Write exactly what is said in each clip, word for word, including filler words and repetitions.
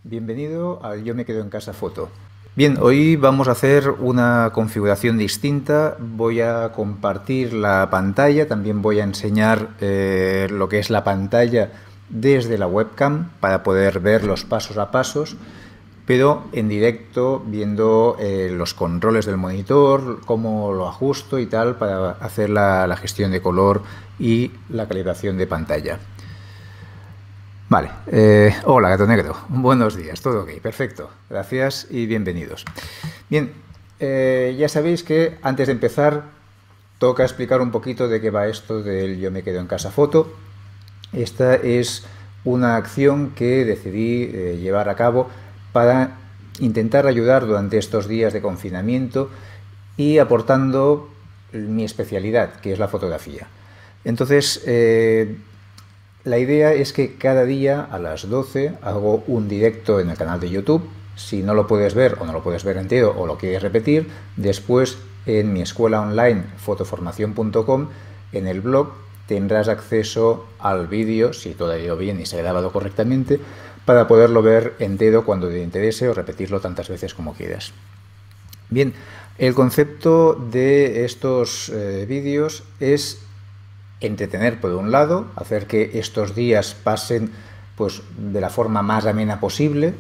Bienvenido al Yo me quedo en casa foto. Bien, hoy vamos a hacer una configuración distinta. Voy a compartir la pantalla, también voy a enseñar eh, lo que es la pantalla desde la webcam para poder ver los pasos a pasos, pero en directo, viendo eh, los controles del monitor, cómo lo ajusto y tal, para hacer la, la gestión de color y la calibración de pantalla. Vale, eh, hola Gato Negro, buenos días, todo ok, perfecto, gracias y bienvenidos. Bien, eh, ya sabéis que antes de empezar toca explicar un poquito de qué va esto del Yo me quedo en casa foto. Esta es una acción que decidí eh, llevar a cabo para intentar ayudar durante estos días de confinamiento y aportando mi especialidad, que es la fotografía. Entonces, eh, la idea es que cada día a las doce hago un directo en el canal de YouTube. Si no lo puedes ver o no lo puedes ver entero o lo quieres repetir, después en mi escuela online fotoformación punto com, en el blog, tendrás acceso al vídeo, si todo ha ido bien y se ha grabado correctamente, para poderlo ver entero cuando te interese o repetirlo tantas veces como quieras. Bien, el concepto de estos eh, vídeos es entretener por un lado, hacer que estos días pasen pues, de la forma más amena posible,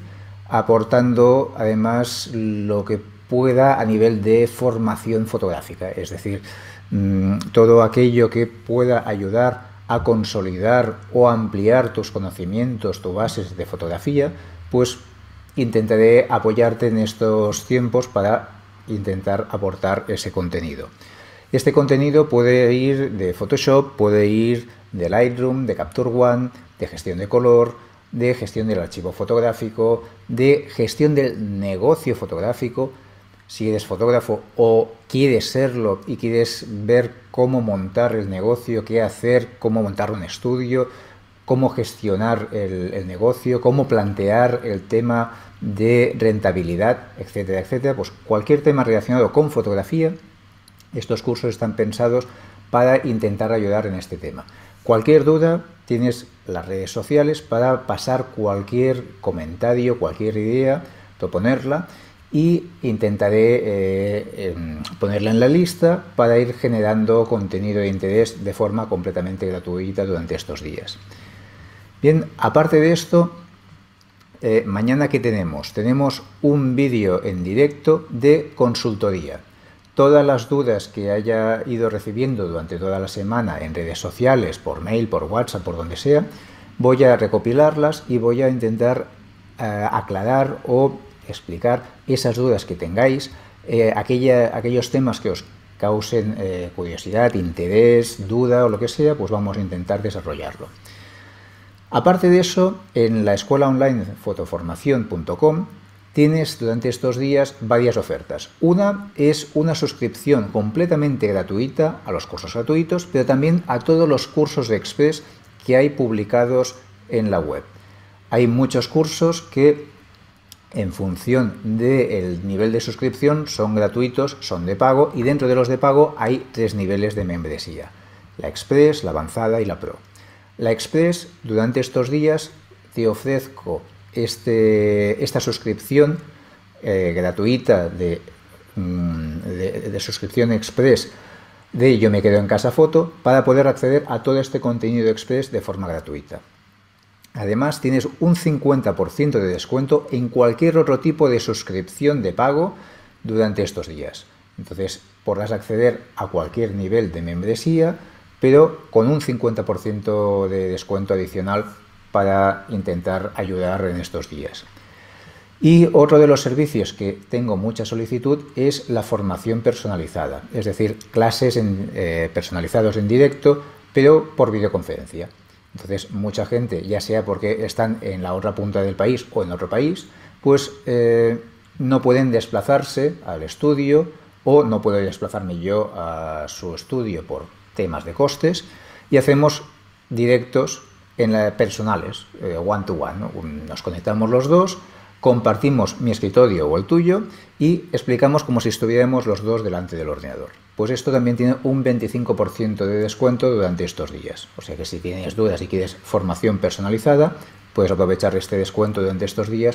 aportando además lo que pueda a nivel de formación fotográfica, es decir, mmm, todo aquello que pueda ayudar a consolidar o ampliar tus conocimientos, tus bases de fotografía, pues intentaré apoyarte en estos tiempos para intentar aportar ese contenido. Este contenido puede ir de Photoshop, puede ir de Lightroom, de Capture One, de gestión de color, de gestión del archivo fotográfico, de gestión del negocio fotográfico. Si eres fotógrafo o quieres serlo y quieres ver cómo montar el negocio, qué hacer, cómo montar un estudio, cómo gestionar el, el negocio, cómo plantear el tema de rentabilidad, etcétera, etcétera, pues cualquier tema relacionado con fotografía. Estos cursos están pensados para intentar ayudar en este tema. Cualquier duda, tienes las redes sociales para pasar cualquier comentario, cualquier idea, proponerla y intentaré eh, eh, ponerla en la lista para ir generando contenido de interés de forma completamente gratuita durante estos días. Bien, aparte de esto, eh, mañana ¿qué tenemos? Tenemos un vídeo en directo de consultoría. Todas las dudas que haya ido recibiendo durante toda la semana en redes sociales, por mail, por WhatsApp, por donde sea, voy a recopilarlas y voy a intentar eh, aclarar o explicar esas dudas que tengáis, eh, aquella, aquellos temas que os causen eh, curiosidad, interés, duda o lo que sea, pues vamos a intentar desarrollarlo. Aparte de eso, en la escuela online fotoformación punto com tienes durante estos días varias ofertas. Una es una suscripción completamente gratuita a los cursos gratuitos, pero también a todos los cursos de Express que hay publicados en la web. Hay muchos cursos que, en función del nivel de suscripción, son gratuitos, son de pago, y dentro de los de pago hay tres niveles de membresía: la Express, la Avanzada y la Pro. La Express, durante estos días, te ofrezco Este, esta suscripción eh, gratuita de, de, de suscripción express de Yo me quedo en casa foto para poder acceder a todo este contenido express de forma gratuita. Además, tienes un cincuenta por ciento de descuento en cualquier otro tipo de suscripción de pago durante estos días. Entonces podrás acceder a cualquier nivel de membresía, pero con un cincuenta por ciento de descuento adicional para intentar ayudar en estos días. Y otro de los servicios que tengo mucha solicitud es la formación personalizada, es decir, clases en, eh, personalizados en directo, pero por videoconferencia. Entonces, mucha gente, ya sea porque están en la otra punta del país o en otro país, pues eh, no pueden desplazarse al estudio, o no puedo desplazarme yo a su estudio por temas de costes, y hacemos directos en la, personales, eh, one to one, ¿no? Nos conectamos los dos, compartimos mi escritorio o el tuyo y explicamos como si estuviéramos los dos delante del ordenador. Pues esto también tiene un veinticinco por ciento de descuento durante estos días. O sea que si tienes dudas y quieres formación personalizada, puedes aprovechar este descuento durante estos días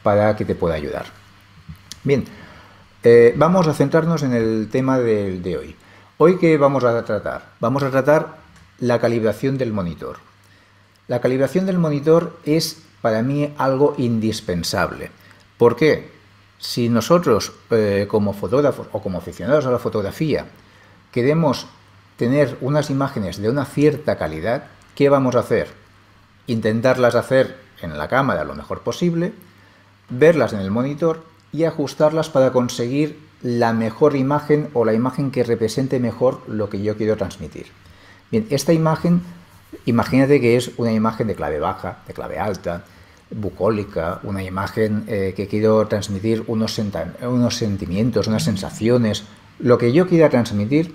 para que te pueda ayudar. Bien, eh, vamos a centrarnos en el tema de, de hoy. Hoy, ¿qué vamos a tratar? Vamos a tratar la calibración del monitor. La calibración del monitor es para mí algo indispensable. ¿Por qué? Si nosotros eh, como fotógrafos o como aficionados a la fotografía queremos tener unas imágenes de una cierta calidad, ¿qué vamos a hacer? Intentarlas hacer en la cámara lo mejor posible, verlas en el monitor y ajustarlas para conseguir la mejor imagen o la imagen que represente mejor lo que yo quiero transmitir. Bien, esta imagen, imagínate que es una imagen de clave baja, de clave alta, bucólica, una imagen eh, que quiero transmitir unos, unos sentimientos, unas sensaciones. Lo que yo quiera transmitir,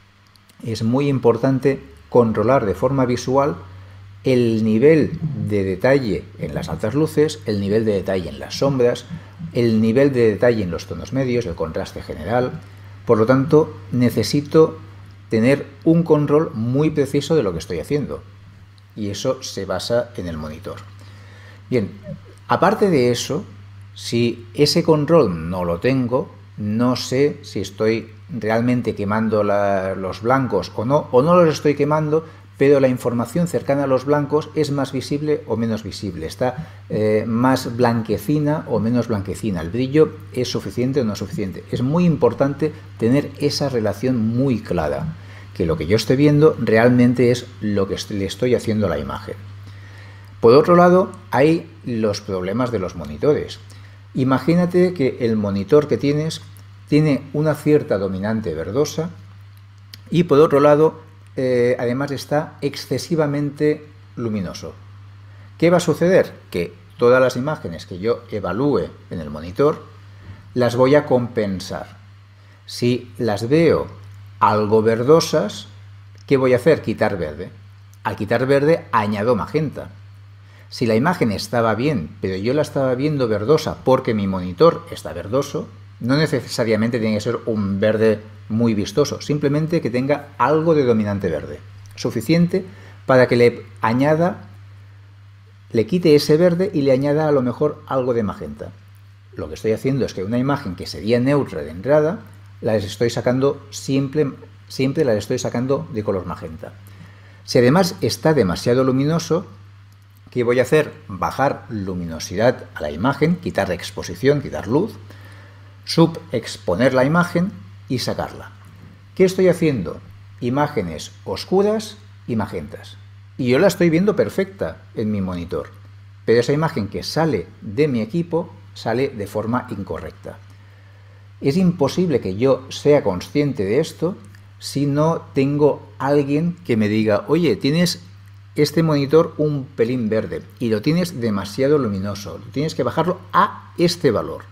es muy importante controlar de forma visual el nivel de detalle en las altas luces, el nivel de detalle en las sombras, el nivel de detalle en los tonos medios, el contraste general. Por lo tanto, necesito tener un control muy preciso de lo que estoy haciendo. Y eso se basa en el monitor. Bien, aparte de eso, si ese control no lo tengo, no sé si estoy realmente quemando la, los blancos o no, o no los estoy quemando, pero la información cercana a los blancos es más visible o menos visible, está eh, más blanquecina o menos blanquecina, el brillo es suficiente o no suficiente. Es muy importante tener esa relación muy clara, que lo que yo estoy viendo realmente es lo que le estoy haciendo a la imagen. Por otro lado, hay los problemas de los monitores. Imagínate que el monitor que tienes tiene una cierta dominante verdosa y por otro lado eh, además está excesivamente luminoso. ¿Qué va a suceder? Que todas las imágenes que yo evalúe en el monitor las voy a compensar. Si las veo algo verdosas, ¿qué voy a hacer? Quitar verde. Al quitar verde añado magenta. Si la imagen estaba bien, pero yo la estaba viendo verdosa porque mi monitor está verdoso, no necesariamente tiene que ser un verde muy vistoso, simplemente que tenga algo de dominante verde, suficiente para que le añada, le quite ese verde y le añada a lo mejor algo de magenta. Lo que estoy haciendo es que una imagen que sería neutra de entrada, las estoy sacando siempre, siempre las estoy sacando de color magenta. Si además está demasiado luminoso, ¿qué voy a hacer? Bajar luminosidad a la imagen, quitar exposición, quitar luz, subexponer la imagen y sacarla. ¿Qué estoy haciendo? Imágenes oscuras y magentas. Y yo la estoy viendo perfecta en mi monitor, pero esa imagen que sale de mi equipo sale de forma incorrecta. Es imposible que yo sea consciente de esto si no tengo alguien que me diga, oye, tienes este monitor un pelín verde y lo tienes demasiado luminoso, tienes que bajarlo a este valor.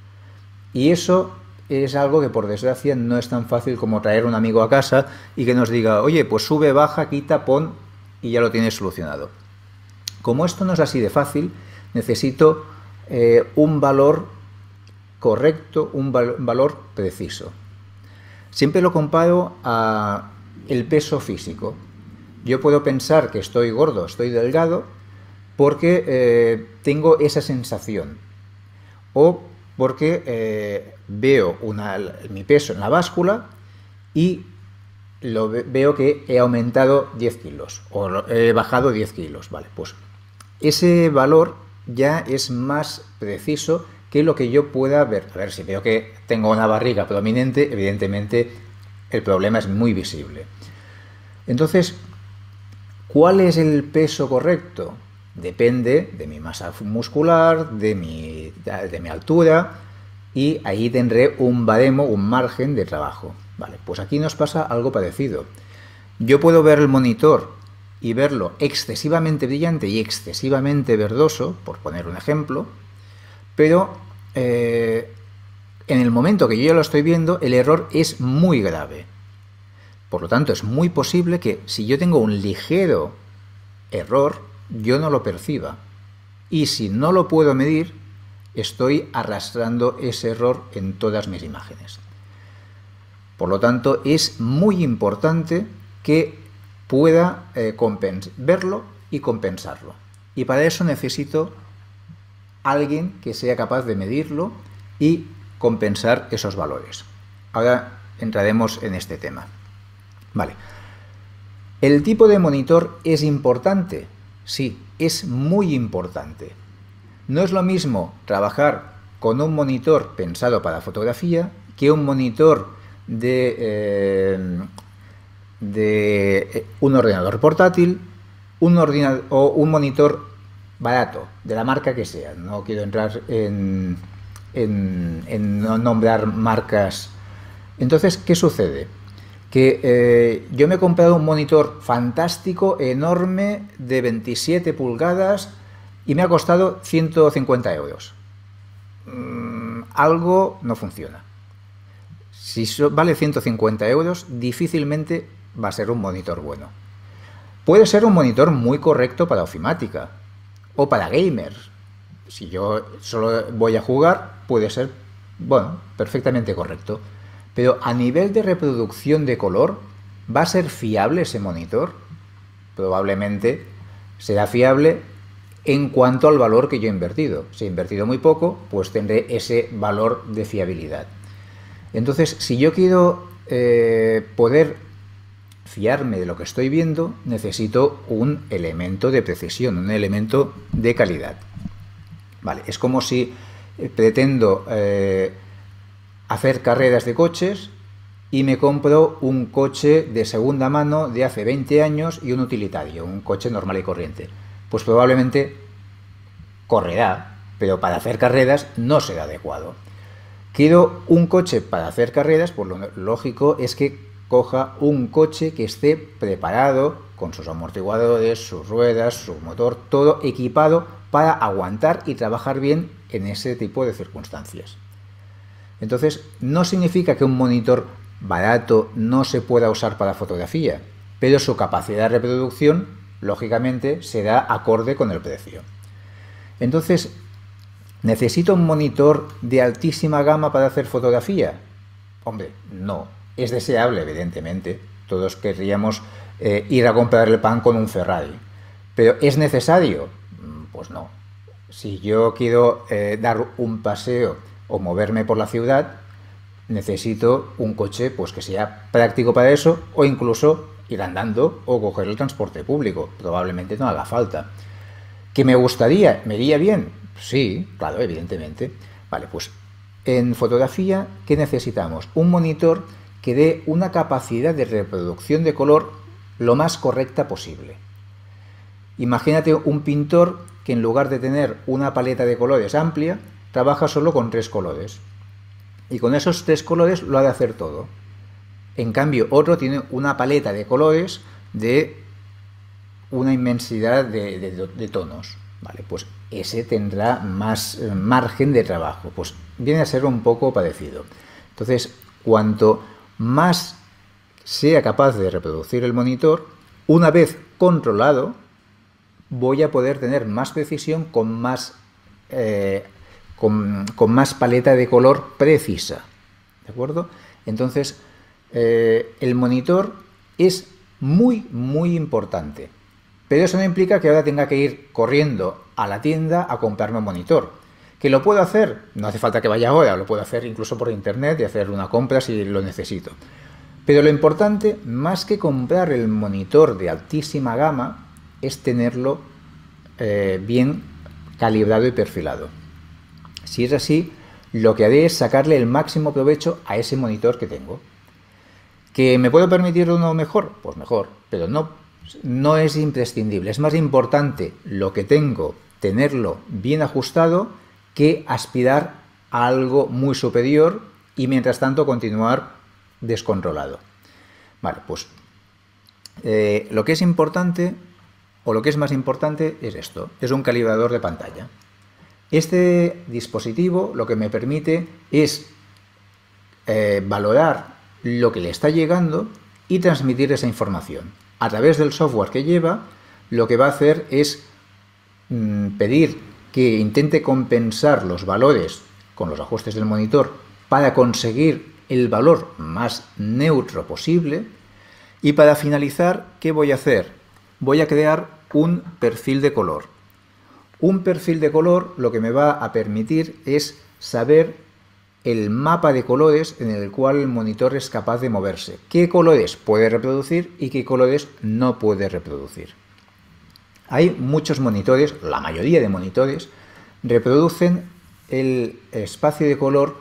Y eso es algo que por desgracia no es tan fácil como traer un amigo a casa y que nos diga, oye, pues sube, baja, quita, pon y ya lo tienes solucionado. Como esto no es así de fácil, necesito eh, un valor correcto, un val- valor preciso. Siempre lo comparo a el peso físico. Yo puedo pensar que estoy gordo, estoy delgado, porque eh, tengo esa sensación. O porque eh, veo una, mi peso en la báscula y lo ve, veo que he aumentado diez kilos o he bajado diez kilos. Vale, pues ese valor ya es más preciso que lo que yo pueda ver. A ver, si veo que tengo una barriga prominente, evidentemente el problema es muy visible. Entonces, ¿cuál es el peso correcto? Depende de mi masa muscular, de mi, de mi altura, y ahí tendré un baremo, un margen de trabajo. Vale, pues aquí nos pasa algo parecido. Yo puedo ver el monitor y verlo excesivamente brillante y excesivamente verdoso, por poner un ejemplo, pero eh, en el momento que yo ya lo estoy viendo, el error es muy grave. Por lo tanto, es muy posible que si yo tengo un ligero error, yo no lo perciba. Y si no lo puedo medir, estoy arrastrando ese error en todas mis imágenes. Por lo tanto, es muy importante que pueda eh, verlo y compensarlo. Y para eso necesito alguien que sea capaz de medirlo y compensar esos valores. Ahora entraremos en este tema. Vale. ¿El tipo de monitor es importante? Sí, es muy importante. No es lo mismo trabajar con un monitor pensado para fotografía que un monitor de, eh, de un ordenador portátil, un ordenador, o un monitor barato, de la marca que sea. No quiero entrar en, en, en no nombrar marcas. Entonces, ¿qué sucede? Que eh, yo me he comprado un monitor fantástico, enorme, de veintisiete pulgadas y me ha costado ciento cincuenta euros. Mm, algo no funciona. Si so, vale ciento cincuenta euros, difícilmente va a ser un monitor bueno. Puede ser un monitor muy correcto para ofimática o para gamers. Si yo solo voy a jugar, puede ser, bueno, perfectamente correcto. Pero a nivel de reproducción de color, ¿va a ser fiable ese monitor? Probablemente será fiable en cuanto al valor que yo he invertido. Si he invertido muy poco, pues tendré ese valor de fiabilidad. Entonces, si yo quiero eh, poder fiarme de lo que estoy viendo, necesito un elemento de precisión, un elemento de calidad. Vale, es como si pretendo eh, hacer carreras de coches y me compro un coche de segunda mano de hace veinte años y un utilitario, un coche normal y corriente. Pues probablemente correrá, pero para hacer carreras no será adecuado. Quiero un coche para hacer carreras, pues lo lógico es que coja un coche que esté preparado con sus amortiguadores, sus ruedas, su motor, todo equipado para aguantar y trabajar bien en ese tipo de circunstancias. Entonces, no significa que un monitor barato no se pueda usar para fotografía, pero su capacidad de reproducción, lógicamente, será acorde con el precio. Entonces, ¿necesito un monitor de altísima gama para hacer fotografía? Hombre, no. Es deseable, evidentemente. Todos querríamos eh, ir a comprar el pan con un Ferrari. ¿Pero es necesario? Pues no. Si yo quiero eh, dar un paseo o moverme por la ciudad, necesito un coche pues que sea práctico para eso, o incluso ir andando o coger el transporte público. Probablemente no haga falta. ¿Que me gustaría? ¿Me iría bien? Sí, claro, evidentemente. Vale, pues en fotografía, ¿qué necesitamos? Un monitor que dé una capacidad de reproducción de color lo más correcta posible. Imagínate un pintor que en lugar de tener una paleta de colores amplia, trabaja solo con tres colores. Y con esos tres colores lo ha de hacer todo. En cambio, otro tiene una paleta de colores de una inmensidad de, de, de tonos. Vale, pues ese tendrá más margen de trabajo. Pues viene a ser un poco parecido. Entonces, cuanto más sea capaz de reproducir el monitor, una vez controlado, voy a poder tener más precisión con más, eh, con, con más paleta de color precisa. ¿De acuerdo? Entonces, eh, el monitor es muy, muy importante. Pero eso no implica que ahora tenga que ir corriendo a la tienda a comprarme un monitor. ¿Que lo puedo hacer? No hace falta que vaya ahora, lo puedo hacer incluso por internet y hacer una compra si lo necesito. Pero lo importante, más que comprar el monitor de altísima gama, es tenerlo eh, bien calibrado y perfilado. Si es así, lo que haré es sacarle el máximo provecho a ese monitor que tengo. ¿Que me puedo permitir uno mejor? Pues mejor, pero no, no es imprescindible. Es más importante lo que tengo, tenerlo bien ajustado, que aspirar a algo muy superior y mientras tanto continuar descontrolado. Vale, pues eh, lo que es importante, o lo que es más importante, es esto, es un calibrador de pantalla. Este dispositivo lo que me permite es eh, valorar lo que le está llegando y transmitir esa información. A través del software que lleva, lo que va a hacer es mmm, pedir que intente compensar los valores con los ajustes del monitor para conseguir el valor más neutro posible. Y para finalizar, ¿qué voy a hacer? Voy a crear un perfil de color. Un perfil de color lo que me va a permitir es saber el mapa de colores en el cual el monitor es capaz de moverse. ¿Qué colores puede reproducir y qué colores no puede reproducir? Hay muchos monitores, la mayoría de monitores, reproducen el espacio de color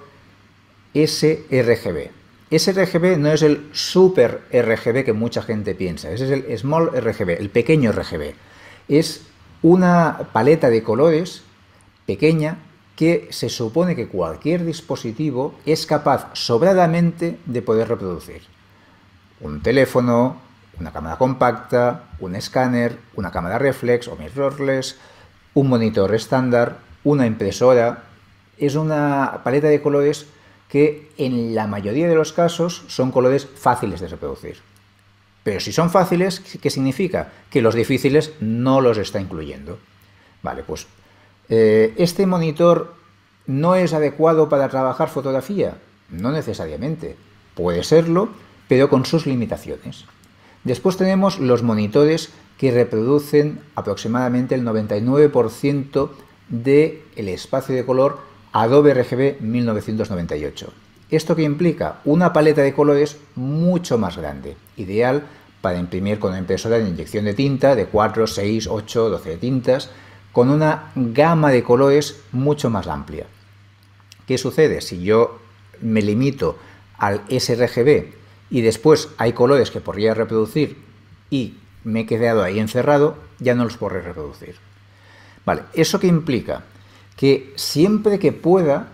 sRGB. sRGB no es el super R G B que mucha gente piensa, ese es el small R G B, el pequeño R G B. Es una paleta de colores pequeña que se supone que cualquier dispositivo es capaz sobradamente de poder reproducir. Un teléfono, una cámara compacta, un escáner, una cámara reflex o mirrorless, un monitor estándar, una impresora. Es una paleta de colores que en la mayoría de los casos son colores fáciles de reproducir. Pero si son fáciles, ¿qué significa? Que los difíciles no los está incluyendo. Vale, pues eh, ¿este monitor no es adecuado para trabajar fotografía? No necesariamente. Puede serlo, pero con sus limitaciones. Después tenemos los monitores que reproducen aproximadamente el noventa y nueve por ciento del espacio de color Adobe R G B mil novecientos noventa y ocho. ¿Esto qué implica? Una paleta de colores mucho más grande, ideal para imprimir con una impresora de inyección de tinta de cuatro, seis, ocho, doce tintas, con una gama de colores mucho más amplia. ¿Qué sucede? Si yo me limito al sRGB y después hay colores que podría reproducir y me he quedado ahí encerrado, ya no los podré reproducir. Vale, ¿eso qué implica? Que siempre que pueda,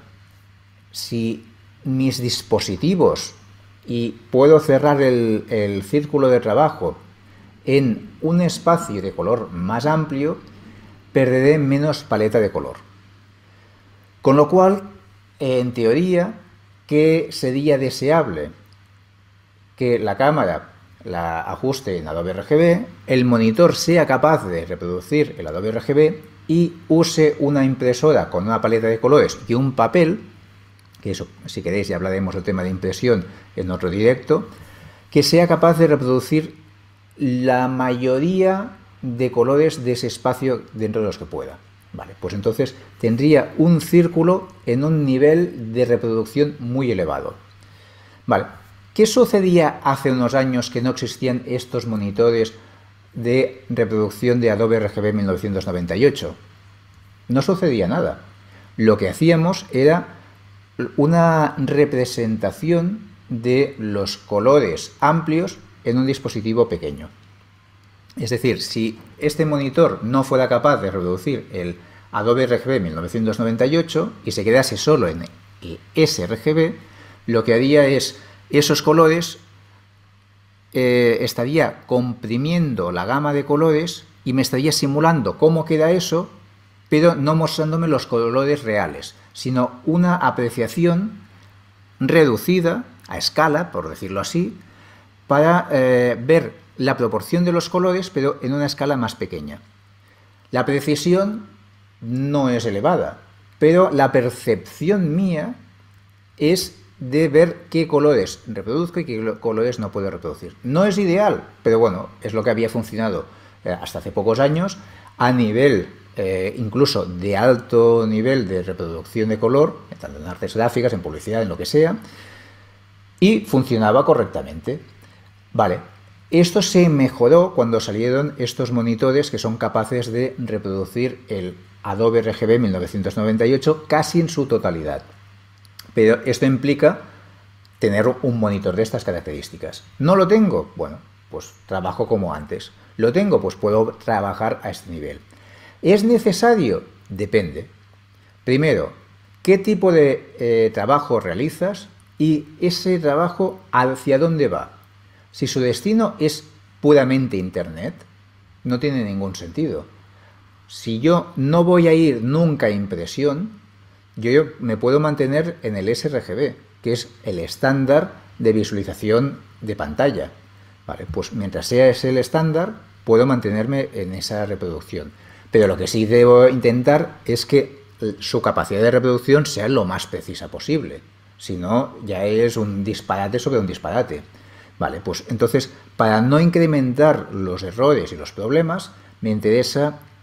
si mis dispositivos, y puedo cerrar el, el círculo de trabajo en un espacio de color más amplio, perderé menos paleta de color. Con lo cual, en teoría, ¿qué sería deseable? Que la cámara la ajuste en Adobe R G B, el monitor sea capaz de reproducir el Adobe R G B y use una impresora con una paleta de colores y un papel, que eso, si queréis, ya hablaremos del tema de impresión en otro directo, que sea capaz de reproducir la mayoría de colores de ese espacio dentro de los que pueda. Vale, pues entonces tendría un círculo en un nivel de reproducción muy elevado. Vale, ¿qué sucedía hace unos años que no existían estos monitores de reproducción de Adobe R G B mil novecientos noventa y ocho? No sucedía nada. Lo que hacíamos era una representación de los colores amplios en un dispositivo pequeño. Es decir, si este monitor no fuera capaz de reproducir el Adobe R G B mil novecientos noventa y ocho y se quedase solo en el sRGB, lo que haría es esos colores eh, estaría comprimiendo la gama de colores y me estaría simulando cómo queda eso, pero no mostrándome los colores reales, sino una apreciación reducida a escala, por decirlo así, para eh, ver la proporción de los colores, pero en una escala más pequeña. La precisión no es elevada, pero la percepción mía es de ver qué colores reproduzco y qué colores no puedo reproducir. No es ideal, pero bueno, es lo que había funcionado eh, hasta hace pocos años a nivel eh, incluso de alto nivel de reproducción de color, tanto en artes gráficas, en publicidad, en lo que sea, y funcionaba correctamente. Vale, esto se mejoró cuando salieron estos monitores que son capaces de reproducir el Adobe R G B mil novecientos noventa y ocho casi en su totalidad. Pero esto implica tener un monitor de estas características. ¿No lo tengo? Bueno, pues trabajo como antes. ¿Lo tengo? Pues puedo trabajar a este nivel. ¿Es necesario? Depende. Primero, ¿qué tipo de eh, trabajo realizas? Y ese trabajo, ¿hacia dónde va? Si su destino es puramente Internet, no tiene ningún sentido. Si yo no voy a ir nunca a impresión, yo, yo me puedo mantener en el sRGB, que es el estándar de visualización de pantalla. Vale, pues mientras sea ese el estándar, puedo mantenerme en esa reproducción. Pero lo que sí debo intentar es que su capacidad de reproducción sea lo más precisa posible. Si no, ya es un disparate sobre un disparate. Vale, pues entonces, para no incrementar los errores y los problemas, me interesa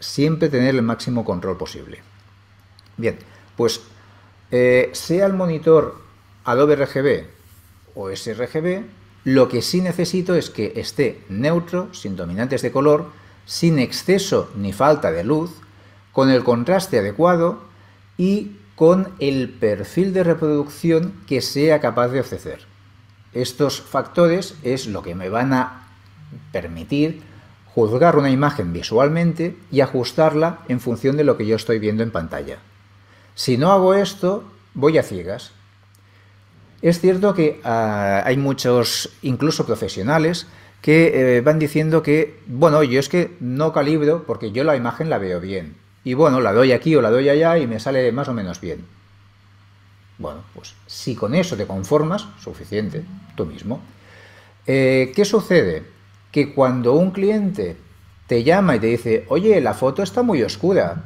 siempre tener el máximo control posible. Bien, pues eh, sea el monitor Adobe R G B o sRGB, lo que sí necesito es que esté neutro, sin dominantes de color, sin exceso ni falta de luz, con el contraste adecuado y con el perfil de reproducción que sea capaz de ofrecer. Estos factores es lo que me van a permitir juzgar una imagen visualmente y ajustarla en función de lo que yo estoy viendo en pantalla. Si no hago esto, voy a ciegas. Es cierto que uh, hay muchos, incluso profesionales, que eh, van diciendo que, bueno, yo es que no calibro porque yo la imagen la veo bien. Y bueno, la doy aquí o la doy allá y me sale más o menos bien. Bueno, pues si con eso te conformas, suficiente, tú mismo. Eh, ¿Qué sucede? Que cuando un cliente te llama y te dice, oye, la foto está muy oscura,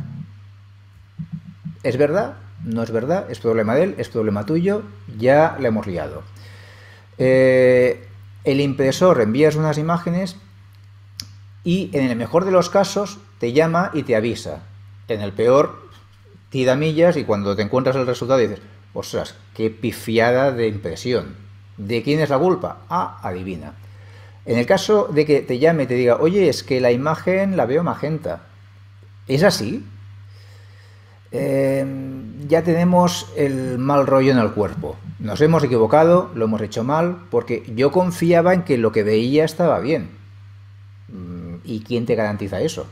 ¿es verdad? No es verdad, es problema de él, es problema tuyo, ya la hemos liado. Eh, el impresor envías unas imágenes y en el mejor de los casos te llama y te avisa. En el peor, tira millas y cuando te encuentras el resultado dices, ostras, qué pifiada de impresión. ¿De quién es la culpa? Ah, adivina. En el caso de que te llame y te diga, oye, es que la imagen la veo magenta, ¿es así? Eh, ya tenemos el mal rollo en el cuerpo. Nos hemos equivocado, lo hemos hecho mal, porque yo confiaba en que lo que veía estaba bien. ¿Y quién te garantiza eso?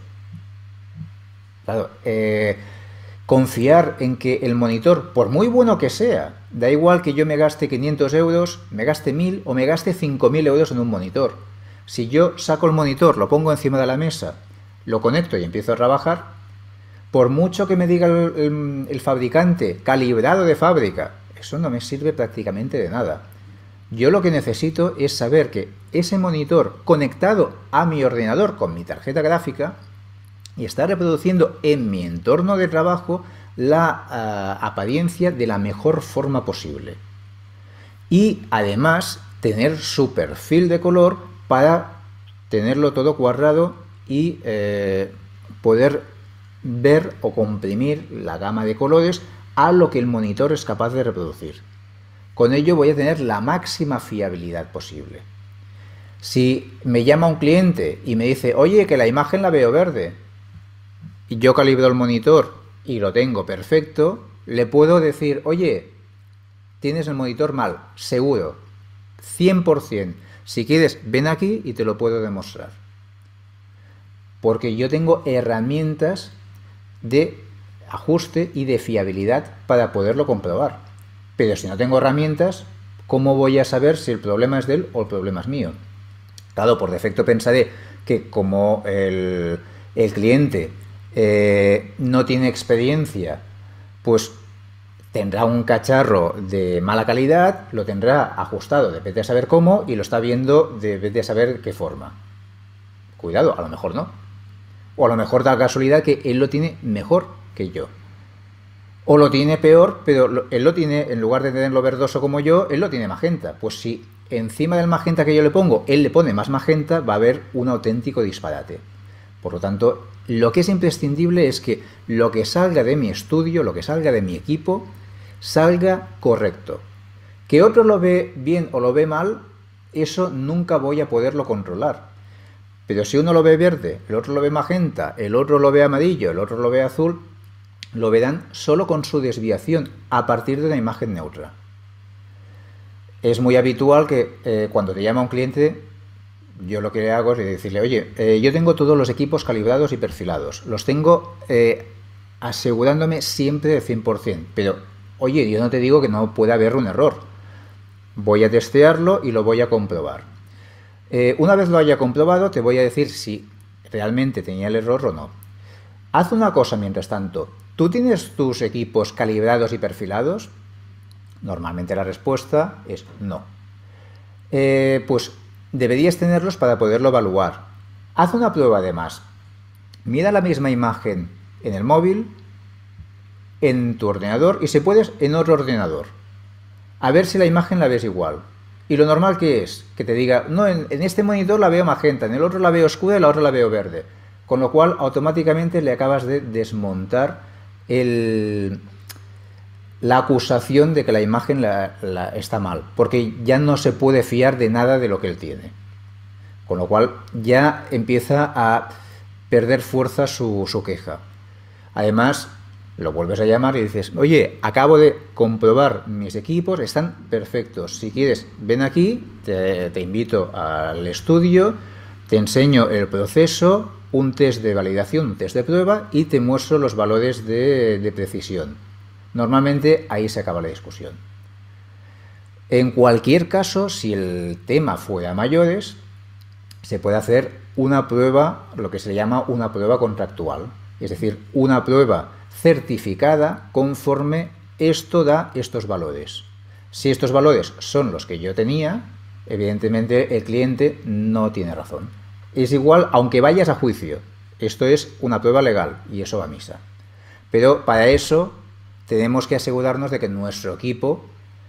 Claro, eh, confiar en que el monitor, por muy bueno que sea, da igual que yo me gaste quinientos euros, me gaste mil o me gaste cinco mil euros en un monitor. Si yo saco el monitor, lo pongo encima de la mesa, lo conecto y empiezo a trabajar, por mucho que me diga el, el, el fabricante, calibrado de fábrica, eso no me sirve prácticamente de nada. Yo lo que necesito es saber que ese monitor conectado a mi ordenador con mi tarjeta gráfica y está reproduciendo en mi entorno de trabajo la uh, apariencia de la mejor forma posible. Y además tener su perfil de color para tenerlo todo cuadrado y eh, poder ver o comprimir la gama de colores a lo que el monitor es capaz de reproducir. Con ello voy a tener la máxima fiabilidad posible. Si me llama un cliente y me dice, oye, que la imagen la veo verde, y yo calibro el monitor y lo tengo perfecto, le puedo decir, oye, tienes el monitor mal, seguro, cien por cien. Si quieres, ven aquí y te lo puedo demostrar. Porque yo tengo herramientas de ajuste y de fiabilidad para poderlo comprobar. Pero si no tengo herramientas, ¿cómo voy a saber si el problema es de él o el problema es mío? Claro, por defecto pensaré que como el, el cliente eh, no tiene experiencia, pues tendrá un cacharro de mala calidad, lo tendrá ajustado de vez de saber cómo y lo está viendo de vez de saber qué forma. Cuidado, a lo mejor no. O a lo mejor da casualidad que él lo tiene mejor que yo. O lo tiene peor, pero lo, él lo tiene, en lugar de tenerlo verdoso como yo, él lo tiene magenta. Pues si encima del magenta que yo le pongo, él le pone más magenta, va a haber un auténtico disparate. Por lo tanto, lo que es imprescindible es que lo que salga de mi estudio, lo que salga de mi equipo, salga correcto. Que otro lo ve bien o lo ve mal, eso nunca voy a poderlo controlar. Pero si uno lo ve verde, el otro lo ve magenta, el otro lo ve amarillo, el otro lo ve azul, lo verán solo con su desviación a partir de una imagen neutra. Es muy habitual que eh, cuando te llama un cliente, yo lo que hago es decirle, oye, eh, yo tengo todos los equipos calibrados y perfilados, los tengo eh, asegurándome siempre de cien por cien, pero oye, yo no te digo que no pueda haber un error, voy a testearlo y lo voy a comprobar. Eh, una vez lo haya comprobado, te voy a decir si realmente tenía el error o no. Haz una cosa mientras tanto. ¿Tú tienes tus equipos calibrados y perfilados? Normalmente la respuesta es no. Eh, pues deberías tenerlos para poderlo evaluar. Haz una prueba además. Mira la misma imagen en el móvil, en tu ordenador y si puedes en otro ordenador. A ver si la imagen la ves igual. Y lo normal que es, que te diga, no, en, en este monitor la veo magenta, en el otro la veo oscura y en la otra la veo verde. Con lo cual, automáticamente le acabas de desmontar el, la acusación de que la imagen la, la, está mal, porque ya no se puede fiar de nada de lo que él tiene. Con lo cual, ya empieza a perder fuerza su, su queja. Además, lo vuelves a llamar y dices, oye, acabo de comprobar mis equipos, están perfectos. Si quieres, ven aquí, te, te invito al estudio, te enseño el proceso, un test de validación, un test de prueba y te muestro los valores de, de precisión. Normalmente ahí se acaba la discusión. En cualquier caso, si el tema fuera a mayores, se puede hacer una prueba, lo que se llama una prueba contractual, es decir, una prueba certificada conforme esto da estos valores. Si estos valores son los que yo tenía, evidentemente el cliente no tiene razón. Es igual aunque vayas a juicio. Esto es una prueba legal y eso va a misa. Pero para eso tenemos que asegurarnos de que nuestro equipo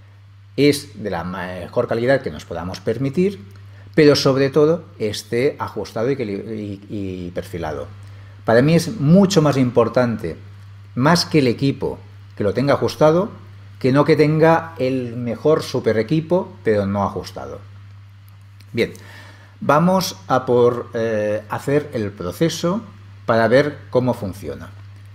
es de la mejor calidad que nos podamos permitir, pero sobre todo esté ajustado y, y, y perfilado. Para mí es mucho más importante, más que el equipo que lo tenga ajustado, que no que tenga el mejor super equipo, pero no ajustado. Bien, vamos a por eh, hacer el proceso para ver cómo funciona.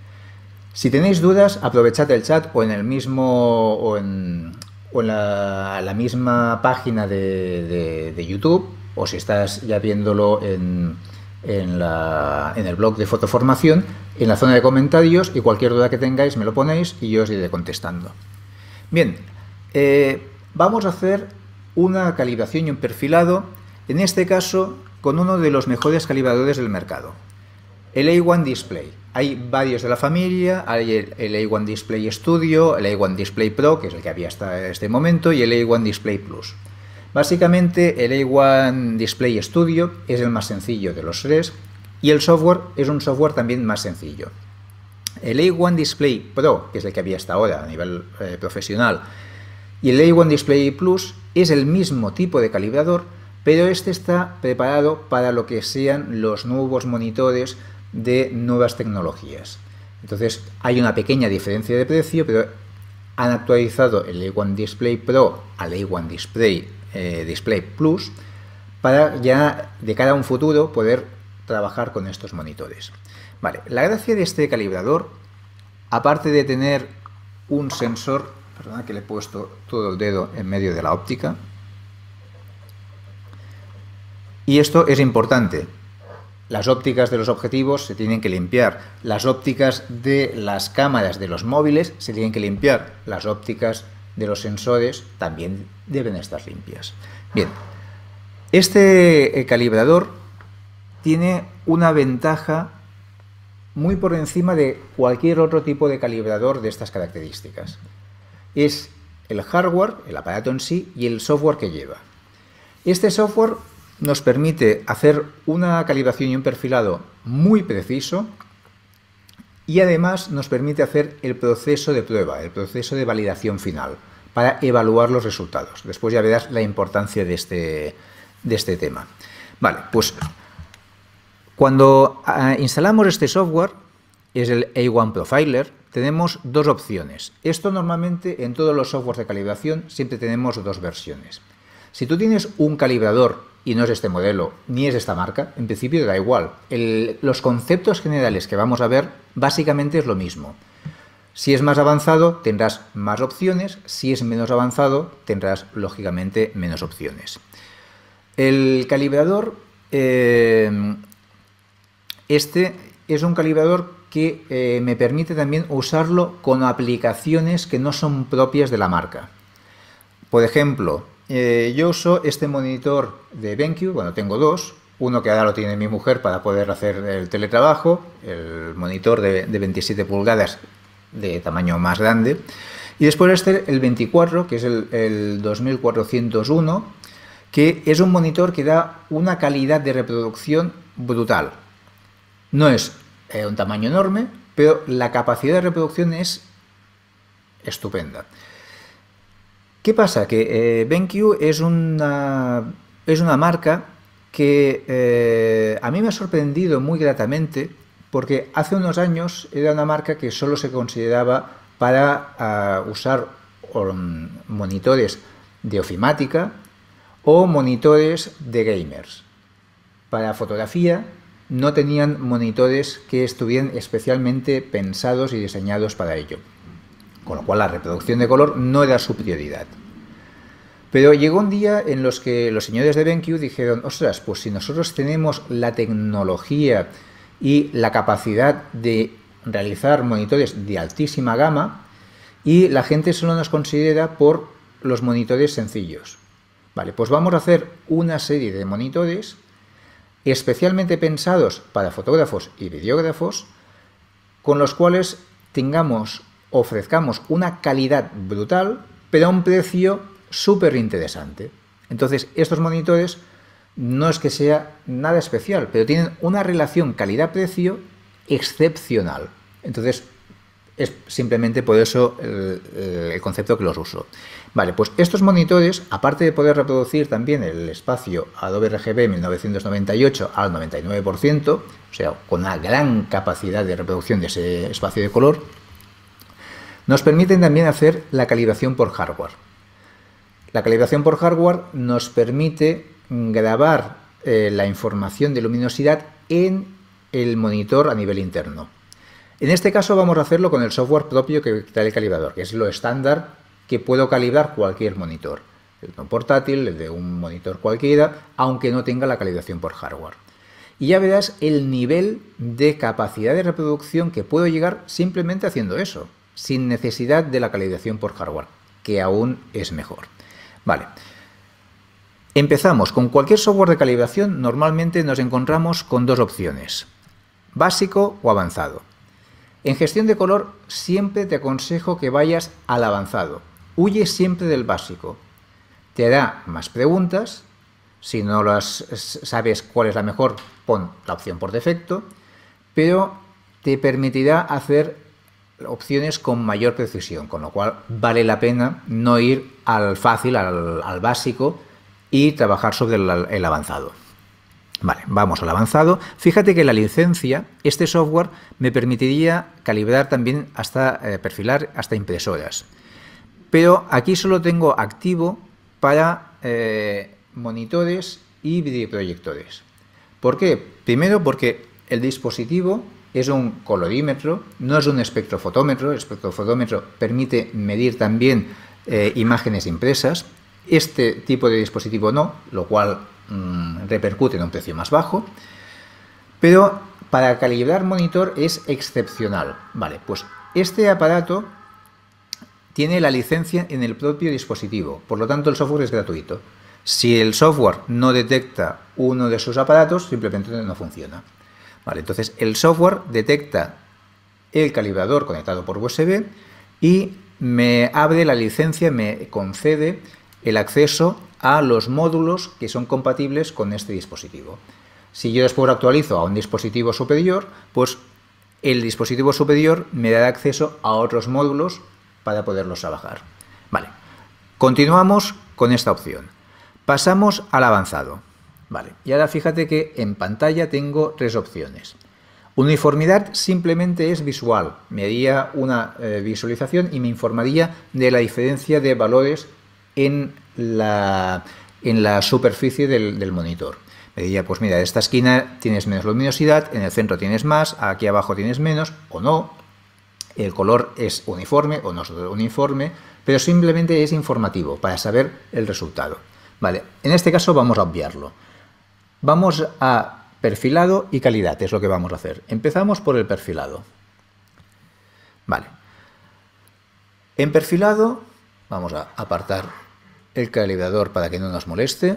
Si tenéis dudas, aprovechad el chat o en el mismo o en, o en la, la misma página de, de, de YouTube, o si estás ya viéndolo en, en, la, en el blog de Fotoformación, en la zona de comentarios, y cualquier duda que tengáis me lo ponéis y yo os iré contestando. Bien, eh, vamos a hacer una calibración y un perfilado, en este caso con uno de los mejores calibradores del mercado, el A uno Display. Hay varios de la familia, hay el, el A uno Display Studio, el A uno Display Pro, que es el que había hasta este momento, y el A uno Display Plus. Básicamente el A uno Display Studio es el más sencillo de los tres y el software es un software también más sencillo. El A uno Display Pro, que es el que había hasta ahora a nivel eh, profesional, y el A uno Display Plus es el mismo tipo de calibrador, pero este está preparado para lo que sean los nuevos monitores de nuevas tecnologías. Entonces hay una pequeña diferencia de precio, pero han actualizado el A uno Display Pro al A uno Display, eh, Display Plus para ya de cara a un futuro poder trabajar con estos monitores. Vale, la gracia de este calibrador, aparte de tener un sensor, perdona que le he puesto todo el dedo en medio de la óptica, y esto es importante. Las ópticas de los objetivos se tienen que limpiar, las ópticas de las cámaras de los móviles se tienen que limpiar, las ópticas de los sensores también deben estar limpias. Bien, este calibrador tiene una ventaja muy por encima de cualquier otro tipo de calibrador de estas características. Es el hardware, el aparato en sí, y el software que lleva. Este software nos permite hacer una calibración y un perfilado muy preciso y además nos permite hacer el proceso de prueba, el proceso de validación final para evaluar los resultados. Después ya verás la importancia de este, de este tema. Vale, pues cuando uh, instalamos este software, es el A uno Profiler, tenemos dos opciones. Esto normalmente en todos los softwares de calibración siempre tenemos dos versiones. Si tú tienes un calibrador y no es este modelo, ni es esta marca, en principio te da igual. El, los conceptos generales que vamos a ver básicamente es lo mismo. Si es más avanzado, tendrás más opciones. Si es menos avanzado, tendrás, lógicamente, menos opciones. El calibrador, eh, este es un calibrador que eh, me permite también usarlo con aplicaciones que no son propias de la marca. Por ejemplo, Eh, yo uso este monitor de BenQ, bueno, tengo dos, uno que ahora lo tiene mi mujer para poder hacer el teletrabajo, el monitor de, de veintisiete pulgadas de tamaño más grande, y después este, el veinticuatro, que es el, el dos mil cuatrocientos uno, que es un monitor que da una calidad de reproducción brutal. No es eh, un tamaño enorme, pero la capacidad de reproducción es estupenda. ¿Qué pasa? Que eh, BenQ es una, es una marca que eh, a mí me ha sorprendido muy gratamente porque hace unos años era una marca que solo se consideraba para uh, usar um, monitores de ofimática o monitores de gamers. Para fotografía no tenían monitores que estuvieran especialmente pensados y diseñados para ello, con lo cual la reproducción de color no era su prioridad. Pero llegó un día en los que los señores de BenQ dijeron, ostras, pues si nosotros tenemos la tecnología y la capacidad de realizar monitores de altísima gama y la gente solo nos considera por los monitores sencillos. Vale, pues vamos a hacer una serie de monitores especialmente pensados para fotógrafos y videógrafos con los cuales tengamos, ofrezcamos una calidad brutal, pero a un precio súper interesante. Entonces, estos monitores no es que sea nada especial, pero tienen una relación calidad-precio excepcional. Entonces, es simplemente por eso el, el concepto que los uso. Vale, pues estos monitores, aparte de poder reproducir también el espacio Adobe R G B mil novecientos noventa y ocho al noventa y nueve por ciento, o sea, con una gran capacidad de reproducción de ese espacio de color, nos permiten también hacer la calibración por hardware. La calibración por hardware nos permite grabar eh, la información de luminosidad en el monitor a nivel interno. En este caso vamos a hacerlo con el software propio que trae el calibrador, que es lo estándar que puedo calibrar cualquier monitor. El de un portátil, el de un monitor cualquiera, aunque no tenga la calibración por hardware. Y ya verás el nivel de capacidad de reproducción que puedo llegar simplemente haciendo eso, sin necesidad de la calibración por hardware, que aún es mejor. Vale. Empezamos. Con cualquier software de calibración normalmente nos encontramos con dos opciones, básico o avanzado. En gestión de color siempre te aconsejo que vayas al avanzado. Huye siempre del básico. Te hará más preguntas. Si no las sabes cuál es la mejor, pon la opción por defecto, pero te permitirá hacer opciones con mayor precisión, con lo cual vale la pena no ir al fácil, al, al básico y trabajar sobre el, el avanzado. Vale, vamos al avanzado. Fíjate que la licencia, este software me permitiría calibrar también hasta eh, perfilar hasta impresoras. Pero aquí solo tengo activo para eh, monitores y videoproyectores. ¿Por qué? Primero porque el dispositivo es un colorímetro, no es un espectrofotómetro. El espectrofotómetro permite medir también eh, imágenes impresas. Este tipo de dispositivo no, lo cual mmm, repercute en un precio más bajo. Pero para calibrar monitor es excepcional. Vale, pues este aparato tiene la licencia en el propio dispositivo, por lo tanto el software es gratuito. Si el software no detecta uno de sus aparatos, simplemente no funciona. Vale, entonces el software detecta el calibrador conectado por U S B y me abre la licencia, me concede el acceso a los módulos que son compatibles con este dispositivo. Si yo después actualizo a un dispositivo superior, pues el dispositivo superior me dará acceso a otros módulos para poderlos trabajar. Vale, continuamos con esta opción. Pasamos al avanzado. Vale, y ahora fíjate que en pantalla tengo tres opciones. Uniformidad simplemente es visual. Me haría una eh, visualización y me informaría de la diferencia de valores en la, en la superficie del, del monitor. Me diría, pues mira, de esta esquina tienes menos luminosidad, en el centro tienes más, aquí abajo tienes menos, o no. El color es uniforme o no es uniforme, pero simplemente es informativo para saber el resultado. Vale, en este caso vamos a obviarlo. Vamos a perfilado y calidad, es lo que vamos a hacer. Empezamos por el perfilado. Vale. En perfilado vamos a apartar el calibrador para que no nos moleste.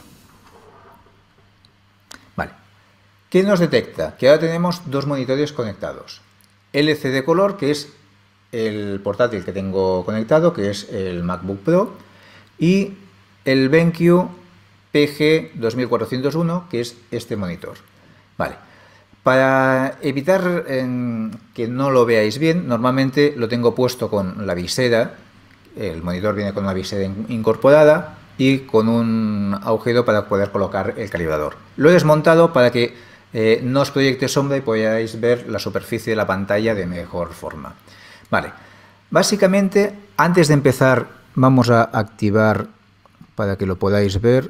Vale. ¿Qué nos detecta? Que ahora tenemos dos monitores conectados. L C D color, que es el portátil que tengo conectado, que es el MacBook Pro, y el BenQ P G dos mil cuatrocientos uno, que es este monitor. Vale. Para evitar eh, que no lo veáis bien, normalmente lo tengo puesto con la visera. El monitor viene con una visera in incorporada. y con un agujero para poder colocar el calibrador. Lo he desmontado para que eh, no os proyecte sombra y podáis ver la superficie de la pantalla de mejor forma. Vale, básicamente antes de empezar vamos a activar para que lo podáis ver.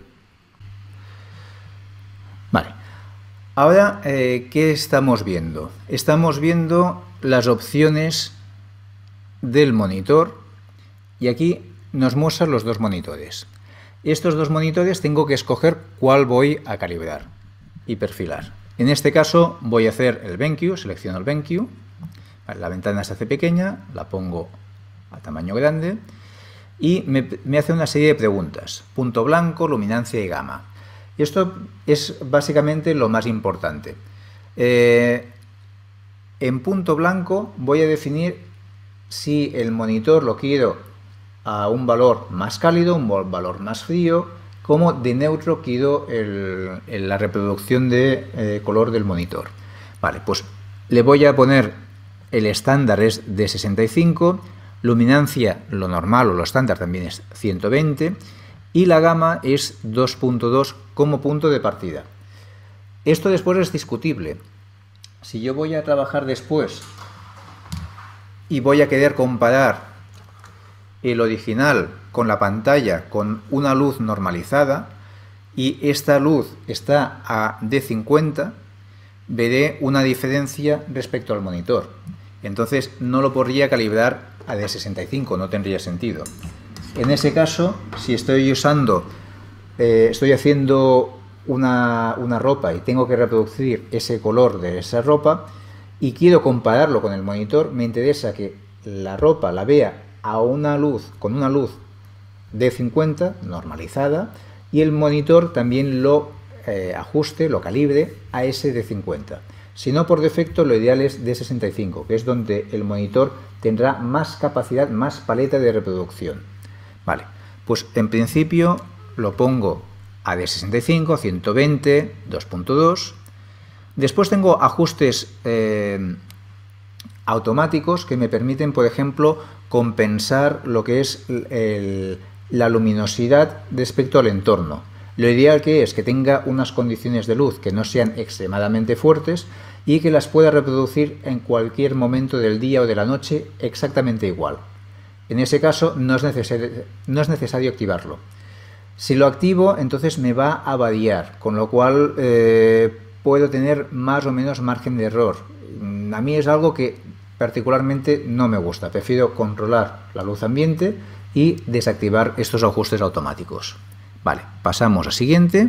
Vale, ahora eh, ¿qué estamos viendo? Estamos viendo las opciones del monitor y aquí nos muestran los dos monitores. Estos dos monitores tengo que escoger cuál voy a calibrar y perfilar. En este caso voy a hacer el BenQ, selecciono el BenQ, la ventana se hace pequeña, la pongo a tamaño grande y me, me hace una serie de preguntas, punto blanco, luminancia y gama. Y esto es básicamente lo más importante. Eh, en punto blanco voy a definir si el monitor lo quiero a un valor más cálido, un valor más frío, como de neutro quiero el, el, la reproducción de eh, color del monitor. Vale, pues le voy a poner el estándar es de sesenta y cinco, luminancia lo normal o lo estándar también es ciento veinte y la gama es dos punto dos como punto de partida. Esto después es discutible. Si yo voy a trabajar después y voy a querer comparar el original con la pantalla con una luz normalizada y esta luz está a D cincuenta, veré una diferencia respecto al monitor. Entonces no lo podría calibrar a D sesenta y cinco, no tendría sentido. En ese caso, si estoy usando, eh, estoy haciendo una, una ropa y tengo que reproducir ese color de esa ropa y quiero compararlo con el monitor, me interesa que la ropa la vea a una luz, con una luz D cincuenta normalizada y el monitor también lo eh, ajuste, lo calibre a ese D cincuenta. Si no, por defecto lo ideal es D sesenta y cinco, que es donde el monitor tendrá más capacidad, más paleta de reproducción. Vale, pues en principio lo pongo a D sesenta y cinco, ciento veinte, dos punto dos. Después tengo ajustes eh, automáticos que me permiten, por ejemplo, compensar lo que es el, la luminosidad respecto al entorno. Lo ideal que es que tenga unas condiciones de luz que no sean extremadamente fuertes y que las pueda reproducir en cualquier momento del día o de la noche exactamente igual. En ese caso no es necesario, no es necesario activarlo. Si lo activo, entonces me va a variar, con lo cual eh, puedo tener más o menos margen de error. A mí es algo que particularmente no me gusta. Prefiero controlar la luz ambiente y desactivar estos ajustes automáticos. Vale, pasamos a siguiente.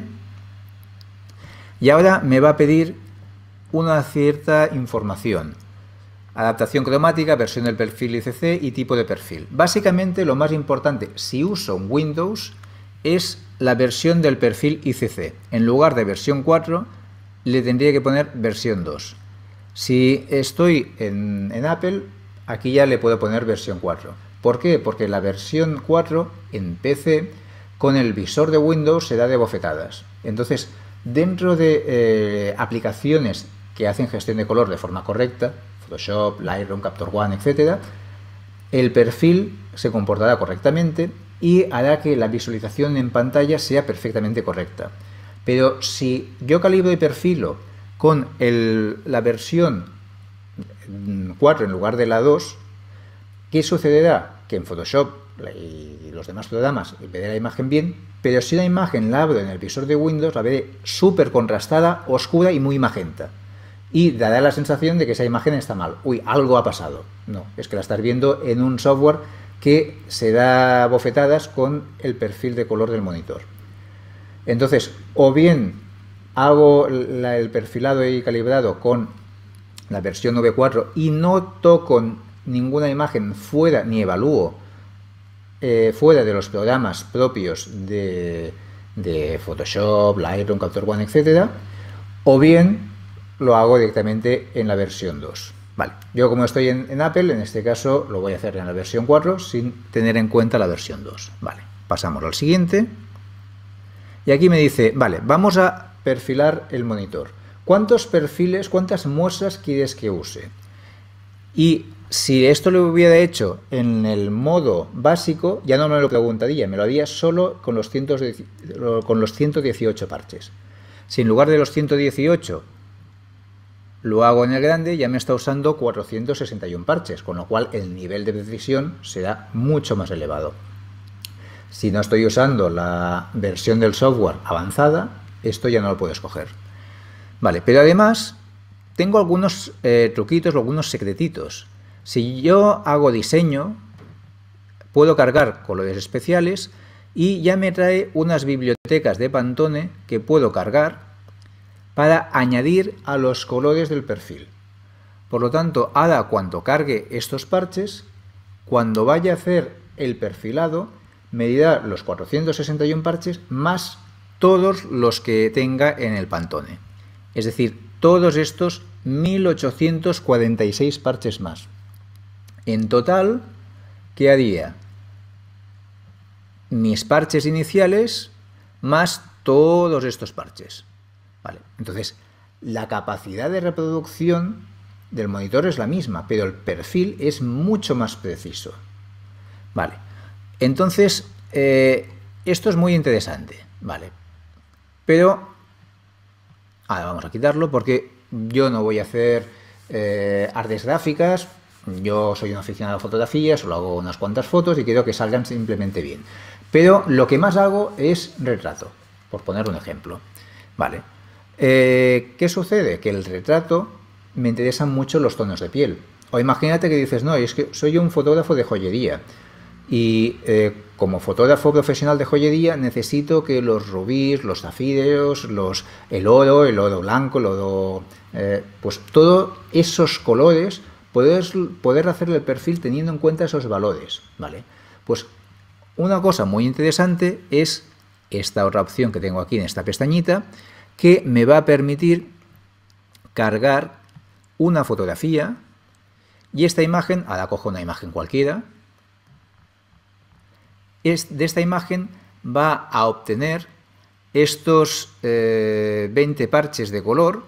Y ahora me va a pedir una cierta información. Adaptación cromática, versión del perfil I C C y tipo de perfil. Básicamente lo más importante, si uso un Windows, es la versión del perfil I C C. En lugar de versión cuatro, le tendría que poner versión dos. Si estoy en, en Apple, aquí ya le puedo poner versión cuatro. ¿Por qué? Porque la versión cuatro en P C con el visor de Windows se da de bofetadas. Entonces, dentro de eh, aplicaciones que hacen gestión de color de forma correcta, Photoshop, Lightroom, Capture One, etcétera, el perfil se comportará correctamente y hará que la visualización en pantalla sea perfectamente correcta. Pero si yo calibro y perfilo con el, la versión cuatro en lugar de la dos, ¿qué sucederá? Que en Photoshop y los demás programas veré la imagen bien, pero si la imagen la abro en el visor de Windows, la veré súper contrastada, oscura y muy magenta. Y dará la sensación de que esa imagen está mal. Uy, algo ha pasado. No, es que la estás viendo en un software que se da bofetadas con el perfil de color del monitor. Entonces, o bien hago la, el perfilado y calibrado con la versión V cuatro y no toco ninguna imagen fuera, ni evalúo eh, fuera de los programas propios de, de Photoshop, Lightroom, Capture One, etcétera, o bien lo hago directamente en la versión dos. Vale, yo como estoy en, en Apple, en este caso lo voy a hacer en la versión cuatro sin tener en cuenta la versión dos. Vale, pasamos al siguiente. Y aquí me dice, vale, vamos a perfilar el monitor. ¿Cuántos perfiles, cuántas muestras quieres que use? Y Si esto lo hubiera hecho en el modo básico, ya no me lo preguntaría, me lo haría solo con los, ciento, con los ciento dieciocho parches. Si en lugar de los ciento dieciocho lo hago en el grande, ya me está usando cuatrocientos sesenta y uno parches, con lo cual el nivel de precisión será mucho más elevado. Si no estoy usando la versión del software avanzada, esto ya no lo puedo escoger. Vale, pero además tengo algunos eh, truquitos o algunos secretitos. Si yo hago diseño, puedo cargar colores especiales y ya me trae unas bibliotecas de Pantone que puedo cargar para añadir a los colores del perfil. Por lo tanto, ahora cuando cargue estos parches, cuando vaya a hacer el perfilado, me dirá los cuatrocientos sesenta y uno parches más todos los que tenga en el Pantone. Es decir, todos estos mil ochocientos cuarenta y seis parches más. En total, ¿qué haría? Mis parches iniciales más todos estos parches. Vale, entonces, la capacidad de reproducción del monitor es la misma, pero el perfil es mucho más preciso. Vale, entonces, eh, esto es muy interesante, ¿vale? Pero, ahora vamos a quitarlo porque yo no voy a hacer eh, artes gráficas. Yo soy un aficionado a fotografía, solo hago unas cuantas fotos y quiero que salgan simplemente bien. Pero lo que más hago es retrato, por poner un ejemplo. Vale. Eh, ¿Qué sucede? Que el retrato me interesan mucho los tonos de piel. O imagínate que dices, no, es que soy un fotógrafo de joyería y eh, como fotógrafo profesional de joyería necesito que los rubíes, los zafiros, los, el oro, el oro blanco, el oro... Eh, pues todos esos colores, poder, poder hacerle el perfil teniendo en cuenta esos valores, ¿vale? Pues una cosa muy interesante es esta otra opción que tengo aquí en esta pestañita, que me va a permitir cargar una fotografía y esta imagen, ahora cojo una imagen cualquiera, es, de esta imagen va a obtener estos eh, veinte parches de color